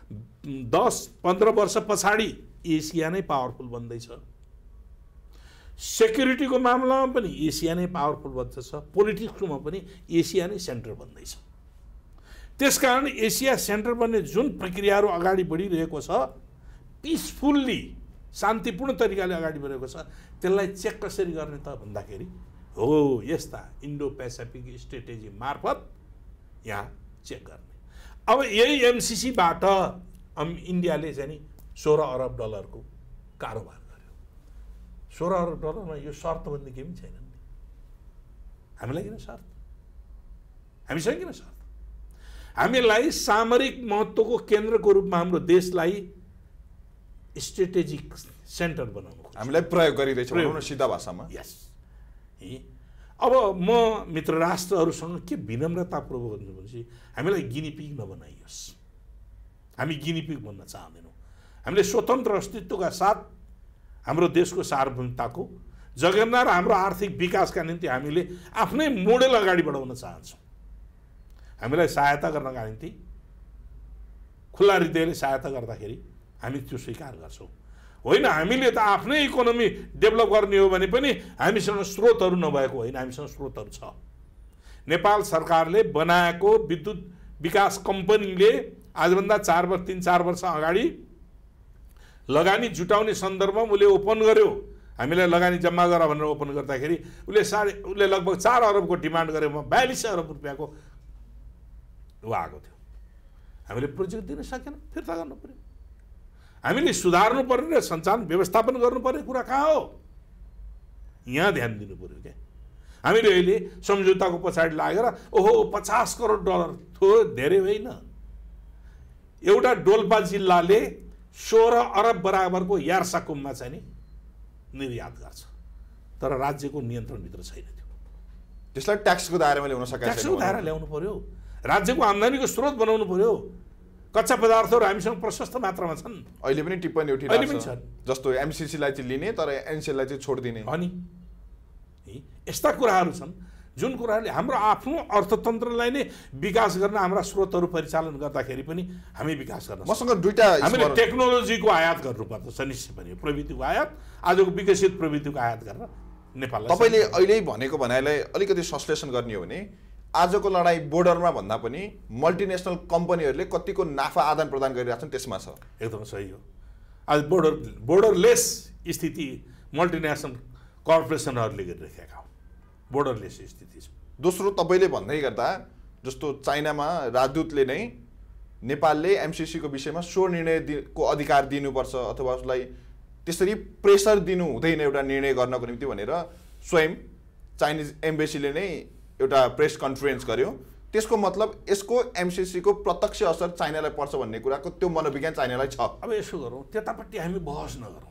10-15 वर्ष पछाडि एसिया नै पावरफुल बन्दैछ। सेक्युरिटीको मामलामा पनि एसिया नै पावरफुल बन्दैछ, पोलिटिक्समा पनि एसिया नै सेन्टर बन्दैछ। त्यसकारण एसिया सेन्टर बन्ने जुन प्रक्रियाहरू अगाडि बढिरहेको छ, पिसफुल्ली शान्तिपूर्ण तरिकाले अगाडि बढेको छ, त्यसलाई चेक कसरी गर्ने त भन्दाखेरि हो यस्ता इन्डो पेसिफिक स्ट्रेटेजी मार्फत यहाँ चेक गर्ने। अब यही MCCबाट इन्डियाले चाहिँ नि 16 अरब डलरको कारोबार गर्यो। 16 अरब डलरमा यो शर्त भन्ने केही पनि छैन नि। हामीलाई किन शर्त? हामीसँग किन शर्त? हामीलाई सामरिक महत्त्वको केन्द्रको रूपमा हाम्रो देशलाई स्ट्रेटेजिक सेन्टर बनाउनु खोज्छ। हामीलाई प्रयोग गरिरहेछ भनौँ न सिधा भाषामा। यस। अब म मित्र राष्ट्रहरूसँग के विनम्रतापूर्वक भन्छु भनेपछि हामीलाई गिनीपिग नबनाइयोस्। हामी गिनीपिग बन्न चाहँदैनौँ। हामीले स्वतन्त्र अस्तित्वका साथ हाम्रो देशको सार्वभौमिकताको जगेर्ना र हाम्रो आर्थिक विकासका निम्ति हामीले आफ्नै मोडेल अगाडि बढाउन चाहन्छौँ। हामीलाई सहायता गर्नका निम्ति खुल्ला हृदयले सहायता गर्दाखेरि हामी त्यो स्वीकार गर्छौँ। होइन हामीले त आफ्नै इकोनोमी डेभलप गर्ने हो भने पनि हामीसँग स्रोतहरू नभएको होइन, हामीसँग स्रोतहरू छ। नेपाल सरकारले बनाएको विद्युत विकास कम्पनीले आजभन्दा 3-4 वर्ष अगाडि लगानी जुटाउने सन्दर्भमा उसले ओपन गर्यो। हामीलाई लगानी जम्मा गर भनेर ओपन गर्दाखेरि उसले लगभग 4 अरबको डिमान्ड गरेमा 42 अरब रुपियाँको आएको थियो। हामीले प्रोजेक्ट दिन सकेन, फिर्ता गर्नु पर्यो। हामीले सुधार्नु पर्ने र सञ्चालन व्यवस्थापन गर्नुपर्ने कुरा कहाँ हो? यहाँ ध्यान दिनु पर्यो क्या। हामीले अहिले सम्झौताको पछाडि लागेर ओहो 50 करोड डलर थो धेरै होइन। एउटा डोल्पा जिल्लाले 16 अरब बराबरको यार्साकुममा चाहिँ नि निर्यात गर्छ, तर राज्यको नियन्त्रणभित्र छैन। त्यो त्यसलाई ट्याक्सको दायरामा ल्याउन सकिन्छ। ट्याक्सको दायरा ल्याउनु पर्यो, राज्यको आम्दानीको स्रोत बनाउनु पर्यो। कच्चा पदार्थहरू हामीसँग प्रशस्त मात्रामा छन्। अहिले पनि टिप्पणी उठिरहेको छ जस्तो MCCलाई चाहिँ लिने तर NCLलाई चाहिँ छोडिदिने अनि यस्ता कुराहरू छन् जुन कुराहरूले हाम्रो आफ्नो अर्थतन्त्रलाई नै विकास गर्न हाम्रा स्रोतहरू परिचालन गर्दाखेरि पनि हामी विकास गर्न मसँग दुईटा हामीले टेक्नोलोजीको आयात गर्नुपर्छ निश्चय पनि। प्रविधिको आयात, आजको विकसित प्रविधिको आयात गरेर नेपाललाई तपाईँले अहिले भनेको भनाइलाई अलिकति संश्लेषण गर्ने हो भने आजको लडाइँ बोर्डरमा भन्दा पनि मल्टिनेसनल कम्पनीहरूले कतिको नाफा आदान प्रदान गरिरहेछन् त्यसमा छ। एकदम सही हो। आज बोर्डरलेस स्थिति मल्टिनेसनल कर्पोरेसनहरूले गरिरहेका हो। बोर्डरलेस स्थिति छ। दोस्रो तपाईँले भन्दै गर्दा जस्तो चाइनामा राजदूतले नै नेपालले एमसीसीको विषयमा स्व निर्णयको अधिकार दिनुपर्छ अथवा उसलाई त्यसरी प्रेसर दिनु हुँदैन एउटा निर्णय गर्नको निम्ति भनेर स्वयं चाइनिज एम्बेसीले नै एउटा प्रेस कन्फरेन्स गर्यो। त्यसको मतलब यसको एमसीसीको प्रत्यक्ष असर चाइनालाई पर्छ भन्ने कुराको त्यो मनोविज्ञान चाइनालाई छ। अब यसो गरौँ, त्यतापट्टि हामी बहस नगरौँ,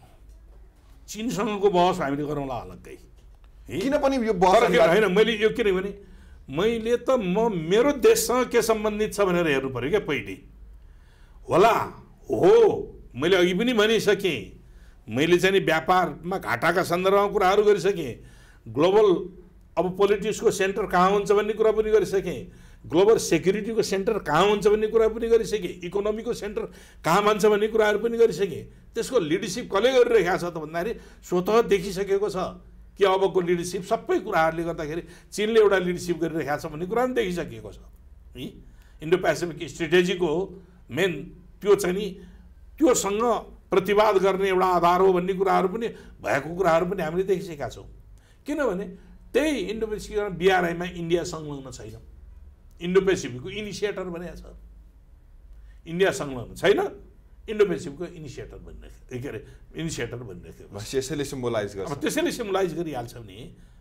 चीनसँगको बहस हामीले गरौँला अलग्गै। किनभने यो बहस होइन, मैले यो किनभने मैले त मेरो देशसँग के सम्बन्धित छ भनेर हेर्नु पऱ्यो क्या पहिले। होला हो, मैले अघि पनि भनिसकेँ, मैले चाहिँ नि व्यापारमा घाटाका सन्दर्भमा कुराहरू गरिसकेँ, ग्लोबल अब पोलिटिक्सको सेन्टर कहाँ हुन्छ भन्ने कुरा पनि गरिसकेँ, ग्लोबल सेक्युरिटीको सेन्टर कहाँ हुन्छ भन्ने कुरा पनि गरिसकेँ, इकोनोमीको सेन्टर कहाँ भन्छ भन्ने कुराहरू पनि गरिसकेँ। त्यसको लिडरसिप कसले गरिरहेको छ त भन्दाखेरि स्वतः देखिसकेको छ कि अबको लिडरसिप सबै कुराहरूले गर्दाखेरि चीनले एउटा लिडरसिप गरिरहेको छ भन्ने कुरा पनि देखिसकेको छ है। इन्डो पेसिफिक स्ट्रेटेजीको मेन त्यो चाहिँ नि त्योसँग प्रतिवाद गर्ने एउटा आधार हो भन्ने कुराहरू पनि भएको कुराहरू पनि हामीले देखिसकेका छौँ। किनभने त्यही इन्डो पेसिफिक बिआरआईमा इन्डिया संलग्न छैन, इन्डो पेसिफिकको इनिसिएटर भनेको छ, इन्डिया संलग्न छैन, इन्डो पेसिफिकको इनिसिएटर भनिरहेको के अरे इनिसिएटर भनिरहेको त्यसैले सिम्बोलाइज गर्छ। अब त्यसैले सिम्बोलाइज गरिहाल्छ भने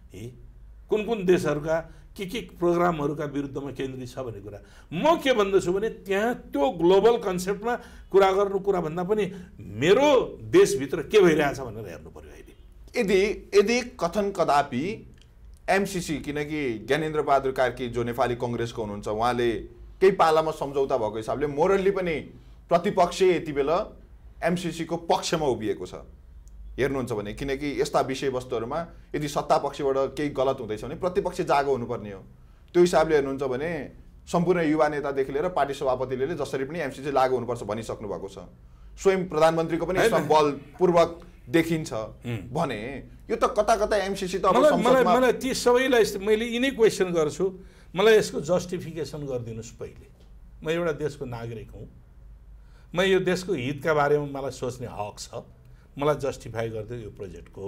कुन कुन देशहरूका के प्रोग्रामहरूका विरुद्धमा केन्द्रित छ भन्ने कुरा। म के भन्दछु भने त्यहाँ त्यो ग्लोबल कन्सेप्टमा कुरा भन्दा पनि मेरो देशभित्र के भइरहेछ भनेर हेर्नु पर्यो अहिले। यदि कथन कदापि एमसीसी, किनकि ज्ञानेन्द्र बहादुर कार्की जो नेपाली कङ्ग्रेसको हुनुहुन्छ उहाँले केही पालामा सम्झौता भएको हिसाबले मोरल्ली पनि प्रतिपक्ष यति बेला एमसीसीको पक्षमा उभिएको छ हेर्नुहुन्छ भने, किनकि यस्ता विषयवस्तुहरूमा यदि सत्ता पक्षबाट केही गलत हुँदैछ भने प्रतिपक्ष जागो हुनुपर्ने हो। त्यो हिसाबले हेर्नुहुन्छ भने सम्पूर्ण युवा नेतादेखि लिएर पार्टी सभापतिले जसरी पनि एमसीसी लागू हुनुपर्छ भनिसक्नु भएको छ। स्वयं प्रधानमन्त्रीको पनि यसमा बलपूर्वक देखिन्छ भने यो त कता कता एमसीसी त अब संसदमा। मलाई ती सबैलाई मैले यिनै क्वेसन गर्छु, मलाई यसको जस्टिफिकेसन गरिदिनुहोस्। पहिले म एउटा देशको नागरिक हुँ, म यो देशको हितका बारेमा मलाई सोच्ने हक छ, मलाई जस्टिफाई गरिदियो यो प्रोजेक्टको।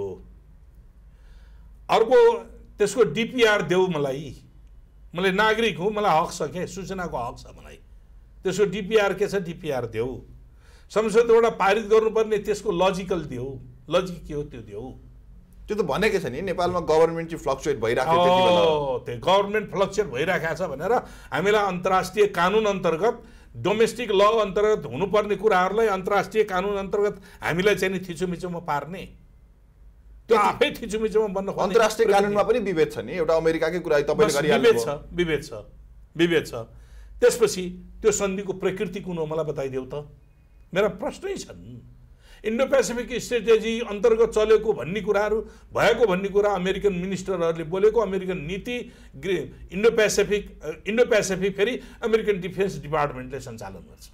अर्को त्यसको डिपिआर देऊ मलाई, मैले नागरिक हुँ, मलाई हक छ के सूचनाको हक छ मलाई, त्यसको डिपिआर के छ डिपिआर देऊ। संसदबाट पारित गर्नुपर्ने त्यसको लजिकल देऊ, लजिक के हो त्यो देऊ। त्यो त भनेकै छ नि नेपालमा गभर्नमेन्ट चाहिँ फ्लक्चुएट भइरहेको छ, त्यो गभर्नमेन्ट फ्लक्चुएट भइरहेको छ भनेर हामीलाई अन्तर्राष्ट्रिय कानुन अन्तर्गत डोमेस्टिक ल अन्तर्गत हुनुपर्ने कुराहरूलाई अन्तर्राष्ट्रिय कानुन अन्तर्गत हामीलाई चाहिँ नि थिचोमिचोमा पार्ने, त्यो आफै थिचोमिचोमा बन्न खोज्ने। अन्तर्राष्ट्रिय कानुनमा पनि विभेद छ नि, एउटा अमेरिकाकै कुरा तपाईँले गरिहाल्नु। विभेद छ। त्यसपछि त्यो सन्धिको प्रकृति कुन हो मलाई बताइदेऊ त, मेरा प्रश्नै छन्। इन्डो पेसिफिक स्ट्रेटेजी अन्तर्गत चलेको भन्ने कुराहरू भएको भन्ने कुरा अमेरिकन मिनिस्टरहरूले बोलेको, अमेरिकन नीति इन्डो पेसिफिक फेरि अमेरिकन डिफेन्स डिपार्टमेन्टले सञ्चालन गर्छ।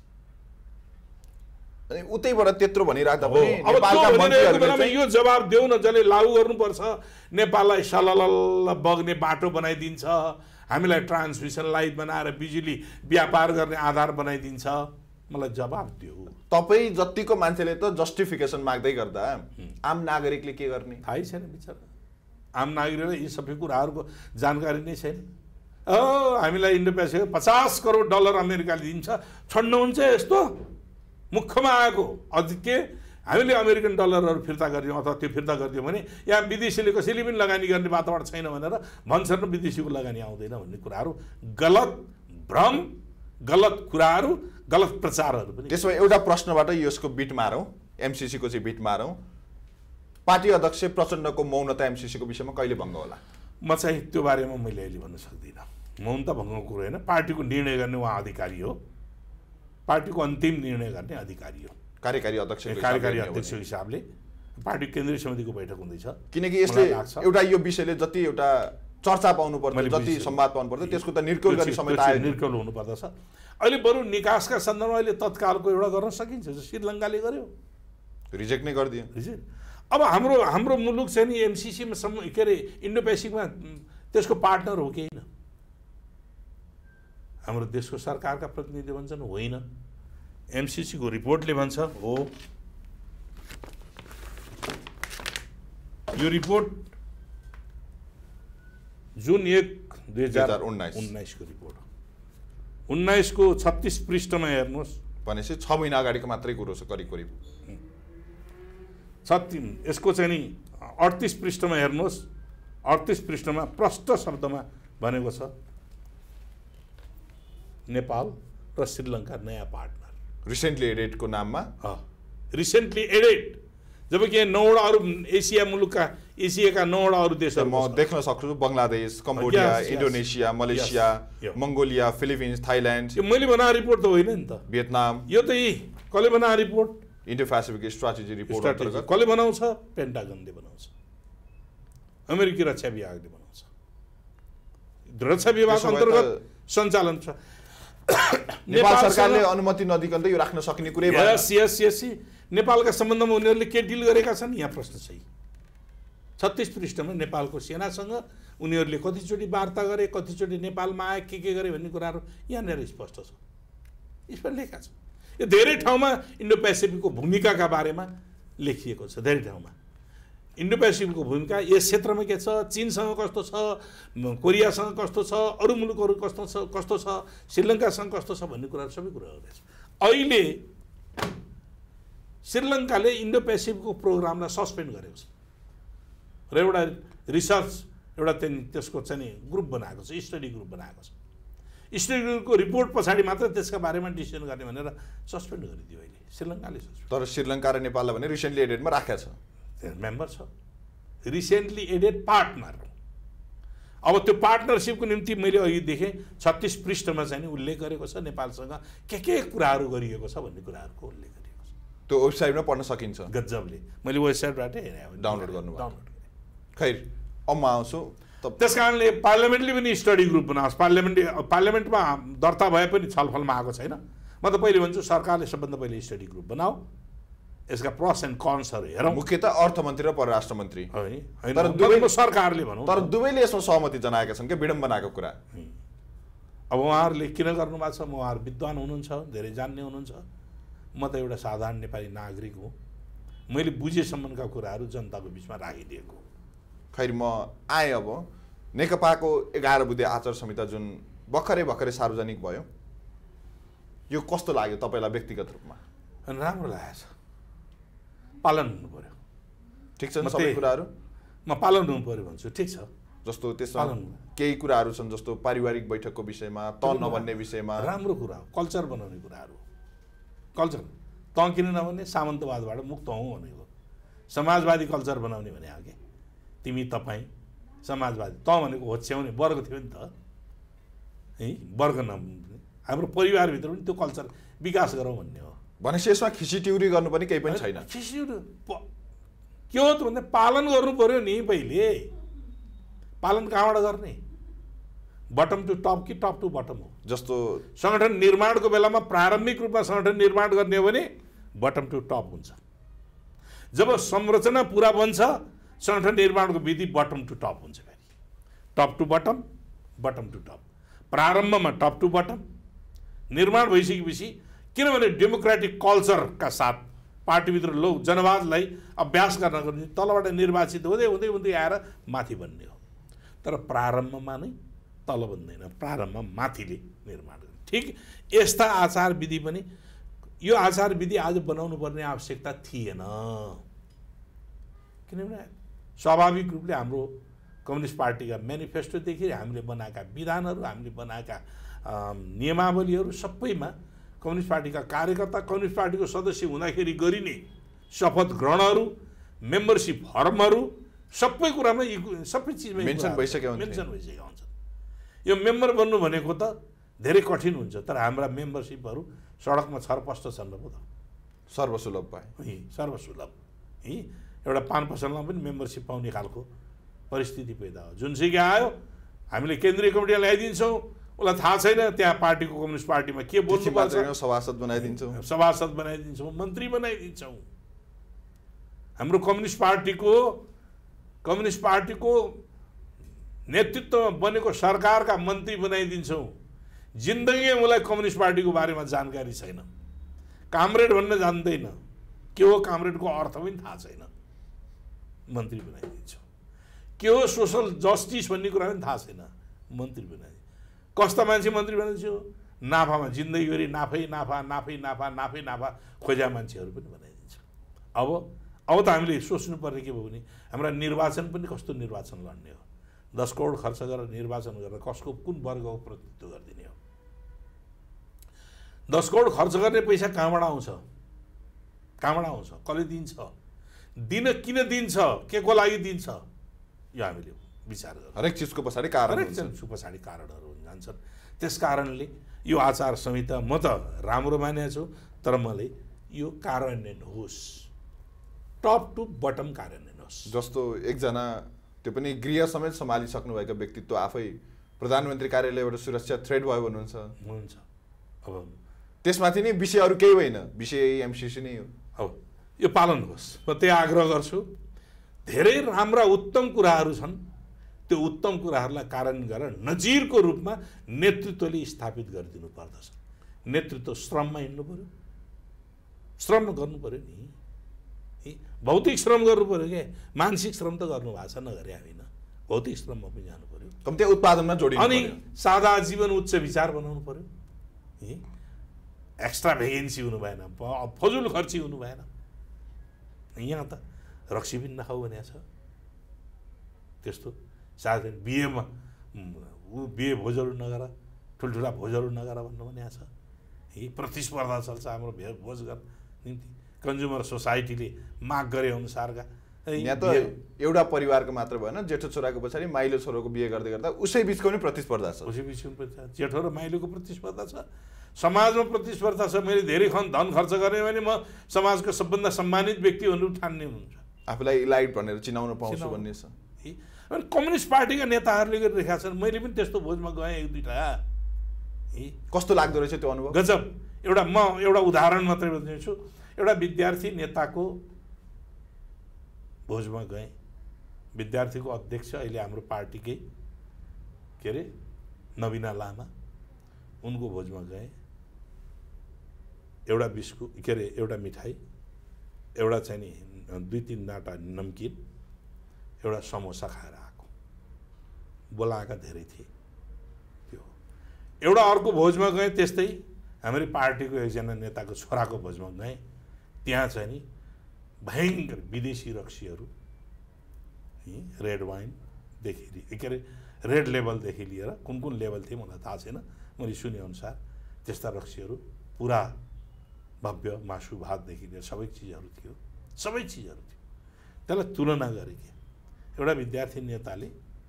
अनि उतैबाट त्यत्रो भनिराख्दा पनि यो जवाब देऊ न, जसले लागू गर्नुपर्छ नेपाललाई सललल बग्ने बाटो बनाइदिन्छ, हामीलाई ट्रान्समिसन लाइन बनाएर बिजुली व्यापार गर्ने आधार बनाइदिन्छ, मलाई जवाब देऊ। तपाईँ जतिको मान्छेले त जस्टिफिकेसन माग्दै गर्दा आम नागरिकले के गर्ने थाहै छैन बिचरा। आम नागरिकलाई यी सबै कुराहरूको जानकारी नै छैन। हामीलाई इन्डो पेसिफिक $50 करोड अमेरिकाले दिन्छ, छोड्नुहुन्छ यस्तो मुखमा आएको अझ के हामीले अमेरिकन डलरहरू फिर्ता गरिदियौँ अथवा त्यो फिर्ता गरिदियौँ भने यहाँ विदेशीले कसैले पनि लगानी गर्ने वातावरण छैन भनेर भन्छन् र विदेशीको लगानी आउँदैन भन्ने कुराहरू गलत भ्रम, गलत कुराहरू, गलत प्रचारहरू पनि। त्यसमा एउटा प्रश्नबाट यसको बिट मारौँ, एमसीसीको चाहिँ बिट मारौँ। पार्टी अध्यक्ष प्रचण्डको मौनता एमसीसीको विषयमा कहिले भङ्ग होला? म चाहिँ त्यो बारेमा मैले अहिले भन्न सक्दिनँ। मौनता भङ्गको कुरो होइन, पार्टीको निर्णय गर्ने उहाँ अधिकारी हो, पार्टीको अन्तिम निर्णय गर्ने अधिकारी हो, कार्यकारी अध्यक्षको हिसाबले। पार्टी केन्द्रीय समितिको बैठक हुँदैछ, किनकि यसले एउटा यो विषयले जति एउटा चर्चा पाउनु पर्छ, जति संवाद पाउनु पर्छ, त्यसको त निर्कुल गर्ने समय आयो, निर्कुल हुनुपर्दछ। अहिले बरु निकासका सन्दर्भमा अहिले तत्कालको एउटा गर्न सकिन्छ, श्रीलङ्काले गर्यो, रिजेक्ट नै गरिदियो। अब हाम्रो मुलुक चाहिँ नि एमसीसीमा के अरे इन्डो पेसिफिकमा त्यसको पार्टनर हो कि होइन? हाम्रो देशको सरकारका प्रतिनिधि भन्छन् होइन, एमसीसीको रिपोर्टले भन्छ हो। यो रिपोर्ट जुन 1, 2019 को रिपोर्ट हो। 19 को 36 पृष्ठमा हेर्नुहोस्। भनेपछि 6 महिना अगाडिको मात्रै कुरो छ करिब करिब। यसको चाहिँ नि 38 पृष्ठमा हेर्नुहोस्। 38 पृष्ठमा प्रष्ट शब्दमा भनेको छ नेपाल र श्रीलङ्का नयाँ पार्टनर। रिसेन्टली एडेडको नाममा रिसेन्टली एडेड, जबकि 9वटा अरू एसियाका 9वटा अरू देशहरू म देख्न सक्छु Bangladesh, Cambodia, Indonesia, Malaysia, Mongolia, Philippines, Thailand. यो मैले बनाएको रिपोर्ट त होइन नि त। भियतनाम। यो त कसले बनाएको report? Indo Pacific strategy report अन्तर्गत कसले बनाउँछ? पेन्टागनले बनाउँछ, अमेरिकी रक्षा विभागले बनाउँछ। रक्षा विभाग अन्तर्गत सञ्चालन छ। नेपाल सरकारले अनुमति नदिकन त यो राख्न सकिने कुरै भएन। यस नेपालका सम्बन्धमा उनीहरूले के डिल गरेका छन् यहाँ प्रश्न छ। 36 पृष्ठमा नेपालको सेनासँग उनीहरूले कतिचोटि वार्ता गरे, कतिचोटि नेपालमा आए, के गरे भन्ने कुराहरू यहाँनिर स्पष्ट छ, यसमा लेखा छ। यो धेरै ठाउँमा इन्डो पेसिफिकको भूमिकाका बारेमा लेखिएको छ। धेरै ठाउँमा इन्डो पेसिफिकको भूमिका यस क्षेत्रमा के छ, चीनसँग कस्तो छ, कोरियासँग कस्तो छ, अरू मुलुकहरू कस्तो छ, श्रीलङ्कासँग कस्तो छ भन्ने कुराहरू सबै कुराहरू छ। अहिले श्रीलङ्काले इन्डो पेसिफिकको प्रोग्रामलाई सस्पेन्ड गरेको छ र एउटा रिसर्च एउटा त्यसको चाहिँ ग्रुप बनाएको छ, स्टडी ग्रुप बनाएको छ। स्टडी ग्रुपको रिपोर्ट पछाडि मात्र त्यसका बारेमा डिसिसन गर्ने भनेर सस्पेन्ड गरिदियो अहिले श्रीलङ्काले। तर श्रीलङ्का र नेपाललाई भने रिसेन्टली एडेडमा राखेको छ, मेम्बर छ, रिसेन्टली एडेड पार्टनर। अब त्यो पार्टनरसिपको निम्ति मैले अघि देखेँ 36 पृष्ठमा चाहिँ उल्लेख गरेको छ नेपालसँग के कुराहरू गरिएको छ भन्ने कुराहरूको उल्लेख गरिएको छ। त्यो वेबसाइटमा पढ्न सकिन्छ गजबले। मैले वेबसाइटबाटै हेरेँ, डाउनलोड गर्नु खैर अब म आउँछु। त्यस कारणले पार्लियामेन्टले पनि स्टडी ग्रुप बनाओस्। पार्लियामेन्टमा दर्ता भए पनि छलफलमा आएको छैन। म त पहिले भन्छु सरकारले सबभन्दा पहिले स्टडी ग्रुप बनाऊ, यसका प्रस एन्ड कन्सहरू हेरौँ। मुख्यतः अर्थमन्त्री र परराष्ट्र मन्त्री तर दुवै सरकारले भनौँ, तर दुवैले यसमा सहमति जनाएका छन् कि विडम्बनाको कुरा। अब उहाँहरूले किन गर्नुभएको छ? उहाँहरू विद्वान हुनुहुन्छ, धेरै जान्ने हुनुहुन्छ। म त एउटा साधारण नेपाली नागरिक हुँ। मैले बुझेसम्मका कुराहरू जनताको बिचमा राखिदिएको। खैर म आएँ अब नेकपाको 11 बुँदे आचार संहिता जुन भर्खरै सार्वजनिक भयो, यो कस्तो लाग्यो तपाईँलाई व्यक्तिगत रूपमा? राम्रो लागेको छ। पालन हुनु पर्यो। ठिक छ सबै कुराहरू म पालन हुनु पर्यो भन्छु। ठिक छ। जस्तो त्यसमा केही कुराहरू छन् जस्तो पारिवारिक बैठकको विषयमा, त नभन्ने विषयमा। राम्रो कुरा हो, कल्चर बनाउने कुराहरू। कल्चर त किन नभन्ने? सामन्तवादबाट मुक्त हौँ भनेको। समाजवादी कल्चर बनाउने भने आगे तिमी तपाईँ समाजवादी, त भनेको होच्याउने वर्ग थियो नि त है, वर्ग नभन्ने। हाम्रो परिवारभित्र पनि त्यो कल्चर विकास गरौँ भन्ने हो। भनेपछि यसमा खिचिट्युरी गर्नु पनि केही पनि छैन। खिचिट्युरी के हो त भन्दा पालन गर्नु पर्यो नि। पहिले पालन कहाँबाट गर्ने? बटम टु टप कि टप टु बटम हो? जस्तो सङ्गठन निर्माणको बेलामा प्रारम्भिक रूपमा सङ्गठन निर्माण गर्ने हो भने बटम टु टप हुन्छ। जब संरचना पुरा बन्छ सङ्गठन निर्माणको विधि बटम टु टप हुन्छ। फेरि top to bottom, bottom to top. प्रारम्भमा टप टु बटम निर्माण भइसकेपछि, किनभने डेमोक्रेटिक कल्चरका साथ पार्टीभित्र जनवादलाई अभ्यास गर्नको निम्ति तलबाट निर्वाचित हुँदै हुँदै हुँदै आएर माथि बन्ने हो। तर प्रारम्भमा नै तल बन्दैन, प्रारम्भमा माथिले निर्माण गर्ने। ठिक यस्ता आचार विधि पनि, यो आचार विधि आज बनाउनु पर्ने आवश्यकता थिएन। किनभने स्वाभाविक रूपले हाम्रो कम्युनिस्ट पार्टीका मेनिफेस्टोदेखि हामीले बनाएका विधानहरू, हामीले बनाएका नियमावलीहरू सबैमा कम्युनिस्ट पार्टीका कार्यकर्ता, कम्युनिस्ट पार्टीको सदस्य हुँदाखेरि गरिने शपथ ग्रहणहरू, मेम्बरसिप फर्महरू सबै कुरामा सबै चिजमा मेन्सन भइसकेका हुन्छ। यो मेम्बर बन्नु भनेको त धेरै कठिन हुन्छ, तर हाम्रा मेम्बरसिपहरू सडकमा छरपष्ट छन् त सर्वसुलभ पाए। सर्वसुलभ एउटा पान पसलमा पनि मेम्बरसिप पाउने खालको परिस्थिति पैदा हो। जुनसुकै आयो हामीले केन्द्रीय कमिटीमा ल्याइदिन्छौँ, उसलाई थाहा छैन त्यहाँ पार्टीको कम्युनिस्ट पार्टीमा के बोल्नुपर्छ, सभासद बनाइदिन्छौँ, मन्त्री बनाइदिन्छौँ। हाम्रो कम्युनिस्ट पार्टीको नेतृत्वमा बनेको सरकारका मन्त्री बनाइदिन्छौँ। जिन्दगीमा मलाई कम्युनिस्ट पार्टीको बारेमा जानकारी छैन, कामरेड भन्न जान्दैन, के हो कामरेडको अर्थ पनि थाहा छैन, मन्त्री बनाइदिन्छौँ। के हो सोसल जस्टिस भन्ने कुरा पनि थाहा छैन, मन्त्री बनाइदिन्छ। कस्ता मान्छे मन्त्री बनाइदिन्छौँ? नाफामा जिन्दगीभरि नाफै नाफा खोज्या मान्छेहरू पनि बनाइदिन्छ। अब त हामीले सोच्नुपर्ने के भयो भने हाम्रा निर्वाचन पनि कस्तो निर्वाचन लड्ने हो, 10 करोड खर्च गरेर निर्वाचन गरेर कसको कुन वर्गको प्रतिनिधित्व गरिदिने हो। 10 करोड खर्च गर्ने पैसा कहाँबाट आउँछ, कसले दिन्छ, किन दिन्छ, के को लागि दिन्छ, यो हामीले विचार गर्छौँ। हरेक चिजको पछाडि कारणहरू जान्छन्। त्यस कारणले यो आचार संहिता म त राम्रो मानेको छु, तर मलाई यो कार्यान्वयन होस्, टप टु बटम कार्यान्वयन होस्। जस्तो एकजना त्यो पनि गृह समेत सम्हालिसक्नु भएको व्यक्तित्व आफै प्रधानमन्त्री कार्यालयबाट सुरक्षा थ्रेट भयो भन्नुहुन्छ। अब त्यसमाथि नै विषय अरू केही होइन, विषय एमसिसी नै हो। अब यो पालन होस्, म त्यही आग्रह गर्छु। धेरै राम्रा उत्तम कुराहरू छन्, त्यो उत्तम कुराहरूलाई कार्यान्वयन गरेर नजिरको रूपमा नेतृत्वले स्थापित गरिदिनु पर्दछ। नेतृत्व श्रममा हिँड्नु पर्यो, श्रम गर्नु पर्यो नि, भौतिक श्रम गर्नु पर्यो क्या, मानसिक श्रम त गर्नु भएको छ नगरे होइन, भौतिक श्रममा पनि जानु पर्यो, कम्ती उत्पादनमा जोडिनु अनि पर्यो। सादा जीवन उच्च विचार बनाउनु पर्यो। एक्स्ट्रा भेकेन्सी हुनु भएन, फजुल खर्ची हुनु भएन। यहाँ त रक्सी पनि नखाऊ भनेको छ, त्यस्तो साथै बिहेमा बिहे भोजहरू नगर, ठुल्ठुला भोजहरू नगर भन्नु भनेको छ। प्रतिस्पर्धा चल्छ हाम्रो भोज गर्न निम्ति, कन्ज्युमर सोसाइटीले माग गरे अनुसारका। यहाँ त एउटा परिवारको मात्र भएन, जेठो छोराको पछाडि माइलो छोराको बिहे गर्दै गर्दा उसै बिचको पनि प्रतिस्पर्धा छ। उसै बिचको प्रतिस्पर्धा, जेठो र माइलोको प्रतिस्पर्धा छ, समाजमा प्रतिस्पर्धा छ। मैले धेरै धन खर्च गरेँ भने म समाजको सबभन्दा सम्मानित व्यक्ति भनेर ठान्ने हुन्छ, आफूलाई इलाइट भनेर चिनाउन पाउँछु भन्ने छ। अनि कम्युनिस्ट पार्टीका नेताहरूले गरिरहेका छन्। मैले पनि त्यस्तो भोजमा गएँ, एक दुईवटा। कस्तो लाग्दो रहेछ त्यो अनुभव? गजब। म एउटा उदाहरण मात्रै दिन्छु। एउटा विद्यार्थी नेताको भोजमा गएँ, विद्यार्थीको अध्यक्ष अहिले हाम्रो पार्टीकै के अरे नवीना लामा, उनको भोजमा गएँ। एउटा बिस्कुट के अरे एउटा मिठाई, एउटा चाहिँ नि 2-3 नाटा नमकिन, एउटा समोसा खाएर आएको। बोलाएका धेरै थिए। त्यो एउटा अर्को भोजमा गएँ, त्यस्तै हाम्रो पार्टीको एकजना नेताको छोराको भोजमा गएँ। त्यहाँ चाहिँ नि भयङ्कर विदेशी रक्सीहरू, रेड वाइनदेखि के अरे रेड लेबलदेखि लिएर कुन लेबल थिए मलाई थाहा छैन, मैले सुनेअनुसार त्यस्ता रक्सीहरू, पुरा भव्य मासु भातदेखि लिएर सबै चिजहरू थियो। त्यसलाई तुलना गरे कि एउटा विद्यार्थी नेताले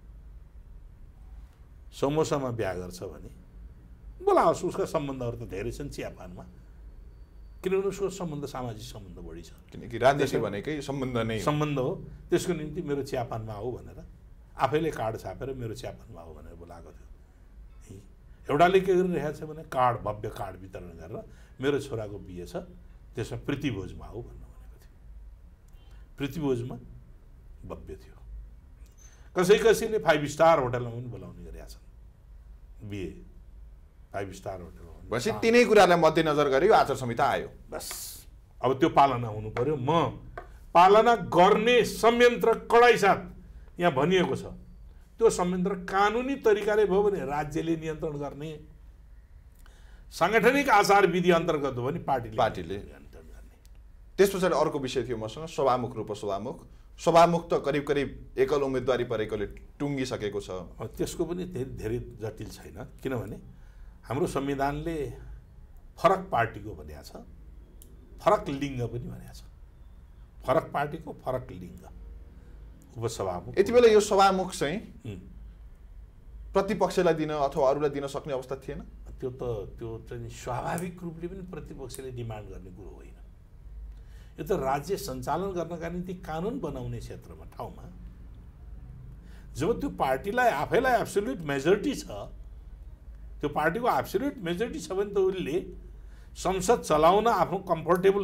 समोसामा बिहा गर्छ भने बोलाओस्, उसका सम्बन्धहरू त धेरै छन् चियापानमा, किनभने उसको सम्बन्ध सामाजिक सम्बन्ध बढी छ, किनकि राजनीति भनेकै सम्बन्ध हो। त्यसको निम्ति मेरो चियापानमा आऊ भनेर आफैले कार्ड छापेर मेरो चियापानमा आऊ भनेर बोलाएको थियो। एउटाले के गरिरहेको छ भने कार्ड, भव्य कार्ड वितरण गरेर मेरो छोराको बिहे छ, त्यसमा प्रीतिभोजमा आऊ भन्नु भनेको थियो। प्रीतिभोजमा भव्य थियो। कसैले 5 स्टार होटलमा पनि बोलाउने गरेका छन् बिहे, 5 स्टार होटलमा। बस तिनै कुरालाई मध्यनजर गरी यो आचार संहिता आयो। बस अब त्यो पालना हुनु पर्यो। म पालना गर्ने संयन्त्र कडाइ साथ यहाँ भनिएको छ, त्यो संयन्त्र कानुनी तरिकाले भयो भने राज्यले नियन्त्रण गर्ने, साङ्गठनिक आचार विधि अन्तर्गत हो भने पार्टीले नियन्त्रण गर्ने। त्यस पछाडि अर्को विषय थियो मसँग, सभामुख र उपसभामुख। सभामुख त करिब एकल उम्मेदवारी परेकोले टुङ्गिसकेको छ। त्यसको पनि धेरै जटिल छैन, किनभने हाम्रो संविधानले फरक पार्टीको भनेको छ, फरक लिङ्ग पनि भनेको छ। फरक पार्टीको फरक लिङ्ग उपसभामुख। यति बेला यो सभामुख चाहिँ प्रतिपक्षलाई दिन अथवा अरूलाई दिन सक्ने अवस्था थिएन। त्यो चाहिँ स्वाभाविक रूपले पनि प्रतिपक्षले डिमान्ड गर्ने कुरो होइन। यो त राज्य सञ्चालन गर्नका निम्ति कानुन बनाउने क्षेत्रमा ठाउँमा जब त्यो पार्टीलाई आफैलाई एब्सोल्युट मेजोरिटी छ, त्यो पार्टीको एब्सोल्युट मेजोरिटी छ भने त उसले संसद चलाउन आफ्नो कम्फर्टेबल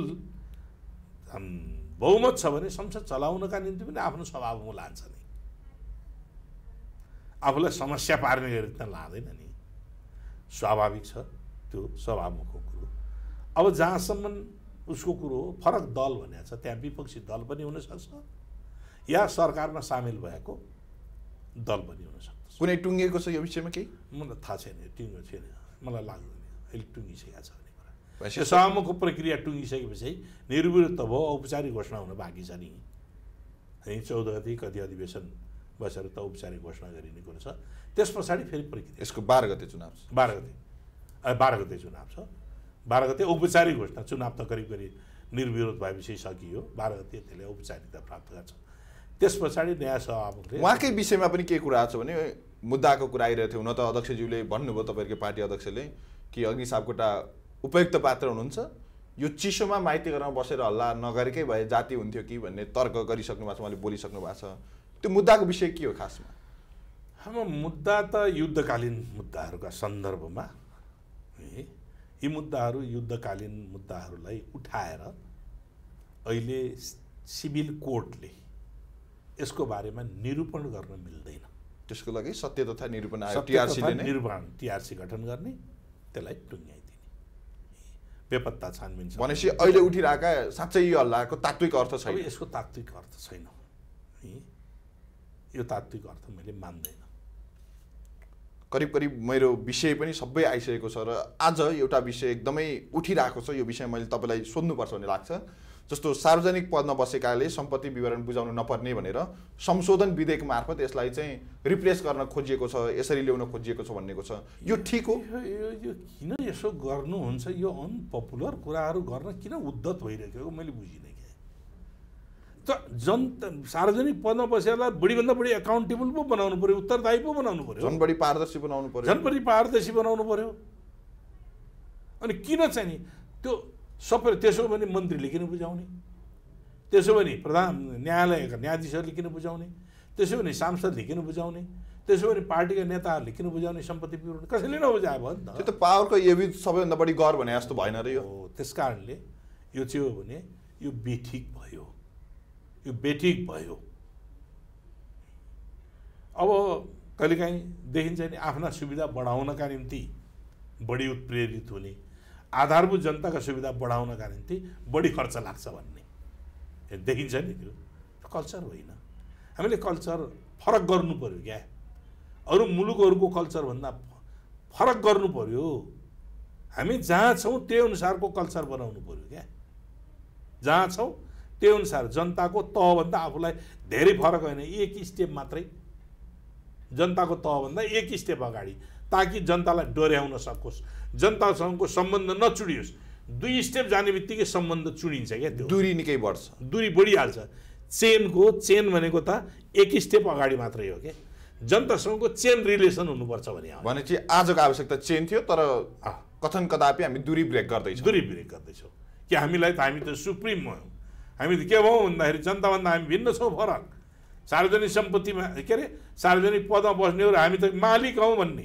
बहुमत छ भने संसद चलाउनका निम्ति पनि आफ्नो सभामुख लान्छ नि। आफूलाई समस्या पार्ने गरी त लाँदैन नि, स्वाभाविक छ त्यो सभामुखको कुरो। अब जहाँसम्म उसको कुरो हो, फरक दल भनेको छ, त्यहाँ विपक्षी दल पनि हुनसक्छ या सरकारमा सामेल भएको दल पनि हुनसक्छ। कुनै टुङ्गिएको छ यो विषयमा केही? मलाई थाहा छैन, टुङ्गो छैन, मलाई लाग्दैन। अहिले टुङ्गिसकेका छ भन्ने कुरा। त्यो सहमतको प्रक्रिया टुङ्गिसकेपछि निर्विरोध त भयो, औपचारिक घोषणा हुन बाँकी छ नि। 14 गते कति अधिवेशन बसेर त औपचारिक घोषणा गरिने कुरो छ। त्यस पछाडि फेरि प्रक्रिया यसको 12 गते चुनाव छ। 12 गते चुनाव छ। 12 गते औपचारिक घोषणा, चुनाव त करिब निर्विरोध भएपछि सकियो। 12 गते त्यसले औपचारिकता प्राप्त गर्छ। त्यस पछाडि नयाँ सभामुखले उहाँकै विषयमा पनि के कुरा छ भने मुद्दाको कुरा आइरहेको थियो। हुन त अध्यक्षज्यूले भन्नुभयो, तपाईँहरूको पार्टी अध्यक्षले, कि अग्नि सापकोटा उपयुक्त पात्र हुनुहुन्छ, यो चिसोमा माइती घरमा बसेर हल्ला नगरेकै भए जाति हुन्थ्यो कि भन्ने तर्क गरिसक्नु भएको छ, उहाँले बोलिसक्नु भएको छ। त्यो मुद्दाको विषय के हो खासमा? हाम्रो मुद्दा त युद्धकालीन मुद्दाहरूका सन्दर्भमा यी मुद्दाहरू, युद्धकालीन मुद्दाहरूलाई उठाएर अहिले सिभिल कोर्टले यसको बारेमा निरूपण गर्न मिल्दैन। त्यसको लागि सत्य तथा निरूपण आयोग टिआरसीले नै टिआरसी गठन गर्ने, त्यसलाई टुङ्ग्याइदिने, बेपत्ता छानबिन भनेपछि अहिले उठिरहेका साँच्चै यो हल्लाको तात्विक अर्थ छैन। यसको तात्विक अर्थ छैन। यो तात्विक अर्थ मैले मान्दैन। करिब करिब मेरो विषय पनि सबै आइसकेको छ र आज एउटा विषय एकदमै उठिरहेको छ। यो विषय मैले तपाईँलाई सोध्नुपर्छ भन्ने लाग्छ। जस्तो सार्वजनिक पदमा बसेकाले सम्पत्ति विवरण बुझाउनु नपर्ने भनेर संशोधन विधेयक मार्फत यसलाई चाहिँ रिप्लेस गर्न खोजिएको छ, यसरी ल्याउन खोजिएको छ भन्नेको छ। यो ठिक हो? यो किन यसो गर्नुहुन्छ? यो अनपपुलर कुराहरू गर्न किन उद्धत भइरहेको मैले बुझिनँ। त सार्वजनिक पदमा बसेरलाई बढीभन्दा बढी एकाउन्टेबल पो बनाउनु पर्यो, उत्तरदायी पो बनाउनु पर्यो, झन् बढी पारदर्शी बनाउनु पर्यो, झन् बढी पारदर्शी बनाउनु पर्यो। अनि किन चाहिँ नि त्यो सबै? त्यसो भने मन्त्रीले किन बुझाउने? त्यसो भने प्रधान न्यायालयका न्यायाधीशहरूले किन बुझाउने? त्यसो भने सांसदले किन बुझाउने? त्यसो भने पार्टीका नेताहरूले किन बुझाउने सम्पत्ति विवरण? कसैले नबुझायो भने त त्यो त पावरको एभिड सबैभन्दा बढी गर भने जस्तो भएन र यो। त्यस कारणले यो चाहिँ हो भने यो बेठिक भयो, यो बेठिक भयो। अब कहिलेकाहीँ देखिन्छ नि आफ्ना सुविधा बढाउनका निम्ति बढी उत्प्रेरित हुने, आधारभूत जनताका सुविधा बढाउनका निम्ति बढी खर्च लाग्छ भन्ने देखिन्छ नि। त्यो कल्चर होइन। हामीले कल्चर फरक गर्नु पर्यो क्या। अरू मुलुकहरूको कल्चरभन्दा फरक गर्नु पर्यो। हामी जहाँ छौँ त्यही अनुसारको कल्चर बनाउनु पर्यो क्या। जहाँ छौँ त्यही अनुसार जनताको तहभन्दा आफूलाई धेरै फरक होइन, एक स्टेप मात्रै जनताको तहभन्दा एक स्टेप अगाडि, ताकि जनतालाई डोर्याउन सकोस्, जनतासँगको सम्बन्ध नचुडियोस्। 2 स्टेप जाने बित्तिकै सम्बन्ध चुडिन्छ क्या। त्यो दूरी निकै बढ्छ, दूरी बढिहाल्छ। चेन भनेको त एक स्टेप अगाडि मात्रै हो क्या। जनतासँगको चेन रिलेसन हुनुपर्छ भनेपछि आजको आवश्यकता चेन थियो, तर कथन कदापि हामी दूरी ब्रेक गर्दैछौँ कि हामी त सुप्रिम हौँ। हामी त के भयौँ भन्दाखेरि जनताभन्दा हामी भिन्न छौँ, फरक। सार्वजनिक सम्पत्तिमा के अरे सार्वजनिक पदमा बस्नेहरू हामी त मालिक हौँ भन्ने।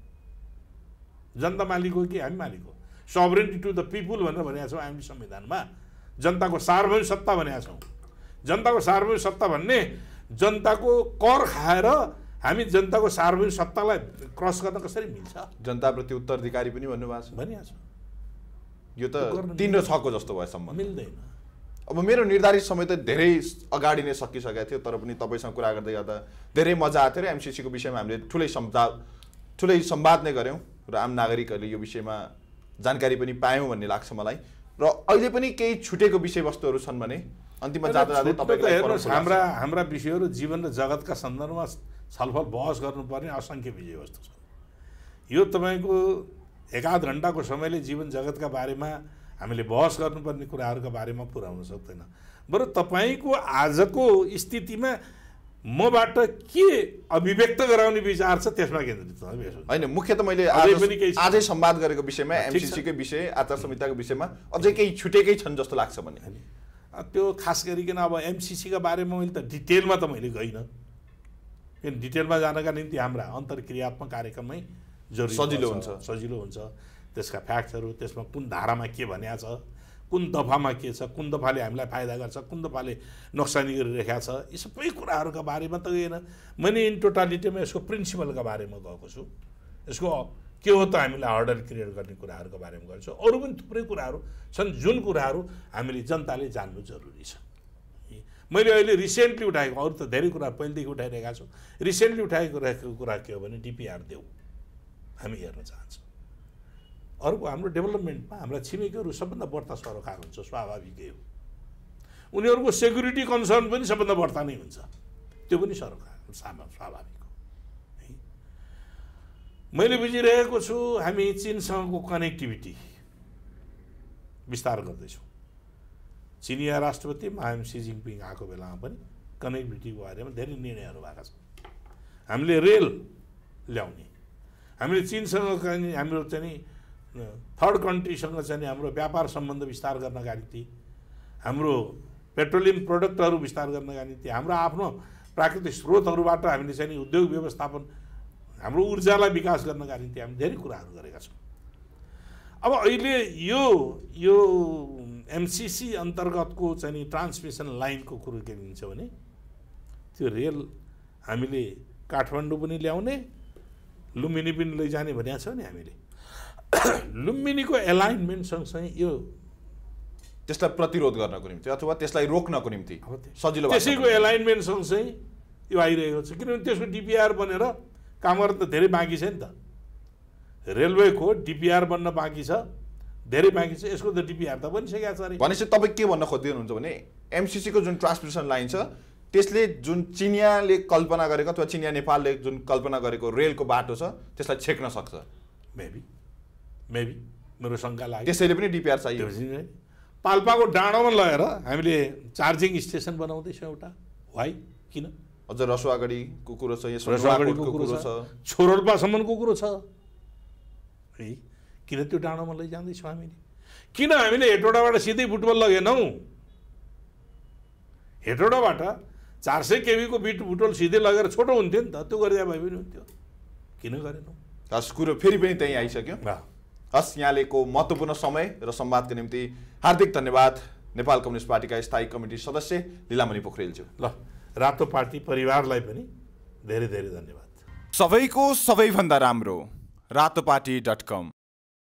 जनता मालिक हो कि हामी मालिक हो? सभरेन्टी टु द पिपुल भनेर भनेका छौँ हामी संविधानमा। जनताको सार्वभौमिक सत्ता भनेका छौँ। जनताको सार्वभौमिक सत्ता भन्ने जनताको कर खाएर हामी जनताको सार्वभौमिक सत्तालाई क्रस गर्न कसरी मिल्छ? जनताप्रति उत्तराधिकारी पनि भन्नुभएको छ। भनिएको छ। यो त 3 र 6 को जस्तो भएसम्म मिल्दैन। अब मेरो निर्धारित समय त धेरै अगाडि नै सकिसकेको थियो, तर पनि तपाईँसँग कुरा गर्दै गर्दा धेरै मजा आएको थियो र एमसिसीको विषयमा हामीले ठुलै संवाद नै गऱ्यौँ र आम नागरिकहरूले यो विषयमा जानकारी पनि पायौँ भन्ने लाग्छ मलाई। र अहिले पनि केही छुटेको विषयवस्तुहरू छन् भने अन्तिममा जाँदा हेर्नुहोस्, हाम्रा विषयहरू जीवन र जगतका सन्दर्भमा छलफल बहस गर्नुपर्ने असङ्ख्य विषयवस्तु छन्। यो तपाईँको 1-8 घन्टाको समयले जीवन जगतका बारेमा हामीले बहस गर्नुपर्ने कुराहरूका बारेमा पुर्याउन सक्दैन। बरु तपाईँको आजको स्थितिमा मबाट के अभिव्यक्त गराउने विचार छ त्यसमा केन्द्रित होइन। मुख्य त मैले आजै संवाद गरेको विषयमा एमसिसीकै विषय, आचार संहिताको विषयमा अझै केही छुटेकै छन् जस्तो लाग्छ भने त्यो खास गरिकन अब एमसिसीका बारेमा मैले त डिटेलमा त मैले गइनँ। किन डिटेलमा जानका निम्ति हाम्रा अन्तर्क्रियात्मक कार्यक्रममै सजिलो हुन्छ। त्यसका फ्याक्ट्सहरू, त्यसमा कुन धारामा के भनिएको छ, कुन दफामा के छ, कुन दफाले हामीलाई फाइदा गर्छ, कुन दफाले नोक्सानी गरिरहेको छ, यी सबै कुराहरूका बारेमा त गएन। मैले इन टोटालिटीमा यसको प्रिन्सिपलका बारेमा गएको छु। यसको के हो त हामीलाई अर्डर क्रिएट गर्ने कुराहरूको बारेमा गर्छु। अरू पनि थुप्रै कुराहरू छन् जुन कुराहरू हामीले जनताले जान्नु जरुरी छ। मैले अहिले रिसेन्टली उठाएको, अरू त धेरै कुरा पहिलेदेखि उठाइरहेका छु, रिसेन्टली उठाएको कुरा के हो भने डिपिआर देऊ हामी हेर्न चाहन्छौँ। अर्को हाम्रो डेभलपमेन्टमा हाम्रा छिमेकीहरू सबभन्दा बढ्ता सरोकार हुन्छ, स्वाभाविकै हो। उनीहरूको सेक्युरिटी कन्सर्न पनि सबभन्दा बढ्ता नै हुन्छ, त्यो पनि सरोकार स्वाभाविक हो है। मैले बुझिरहेको छु हामी चीनसँगको कनेक्टिभिटी विस्तार गर्दैछौँ। चिनिया राष्ट्रपति महाम सी जिङपिङ आएको बेलामा पनि कनेक्टिभिटीको बारेमा धेरै निर्णयहरू भएका छन्। हामीले रेल ल्याउने, हामीले चीनसँग हाम्रो चाहिँ थर्ड कन्ट्रीसँग चाहिँ हाम्रो व्यापार सम्बन्ध विस्तार गर्नका निम्ति, हाम्रो पेट्रोलियम प्रोडक्टहरू विस्तार गर्नका निम्ति, हाम्रो आफ्नो प्राकृतिक स्रोतहरूबाट हामीले चाहिँ उद्योग व्यवस्थापन, हाम्रो ऊर्जालाई विकास गर्नका निम्ति हामी धेरै कुराहरू गरेका छौँ। अब अहिले यो एमसिसी अन्तर्गतको चाहिँ ट्रान्समिसन लाइनको कुरो के लिन्छ भने त्यो रेल हामीले काठमाडौँ पनि ल्याउने, लुम्बिनी पनि लैजाने भनेको छ नि हामीले। लुम्बिनीको एलाइनमेन्ट सँगसँगै यो त्यसलाई प्रतिरोध गर्नको निम्ति अथवा त्यसलाई रोक्नको निम्ति सजिलो त्यसैको एलाइनमेन्ट सँगसँगै यो आइरहेको छ। किनभने त्यसको डिपिआर बनेर काम गर्न त धेरै बाँकी छ नि त। रेलवेको डिपिआर बन्न बाँकी छ, धेरै बाँकी छ। यसको त डिपिआर त बनिसकेको छ अरे। भनेपछि तपाईँ के भन्न खोज्दै हुनुहुन्छ भने एमसिसीको जुन ट्रान्समिसन लाइन छ त्यसले जुन चिनियाले कल्पना गरेको अथवा चिनिया नेपालले जुन कल्पना गरेको रेलको बाटो छ त्यसलाई छेक्न सक्छ। मेबी मेरो शङ्का लाग्यो। त्यसैले पनि डिपिआर चाहियो। पाल्पाको डाँडोमा लगेर हामीले चार्जिङ स्टेसन बनाउँदैछौँ एउटा। वाइ? किन? अझ रसुवागढीको कुरो छ, रसुवागढीको कुरो छ, छोरोल्पासम्मको कुरो छ है। किन त्यो डाँडोमा लैजाँदैछौँ हामीले? किन हामीले हेटौडाबाट सिधै बुटवल लगेनौँ? हेटौडाबाट 400 केबीको बुटवल सिधै लगेर छोटो हुन्थ्यो नि त, त्यो गरिदिए भए पनि हुन्थ्यो। किन गरेनौँ? हस्, कुरो फेरि पनि त्यहीँ आइसक्यो। हस्, यहाँलेको महत्त्वपूर्ण समय र संवादको निम्ति हार्दिक धन्यवाद। नेपाल कम्युनिस्ट पार्टीका स्थायी कमिटी सदस्य लीलामणि पोखरेलज्यू। ल, रातो पार्टी परिवारलाई पनि धेरै धेरै धन्यवाद। सबैको सबैभन्दा राम्रो रातोपाटी.com।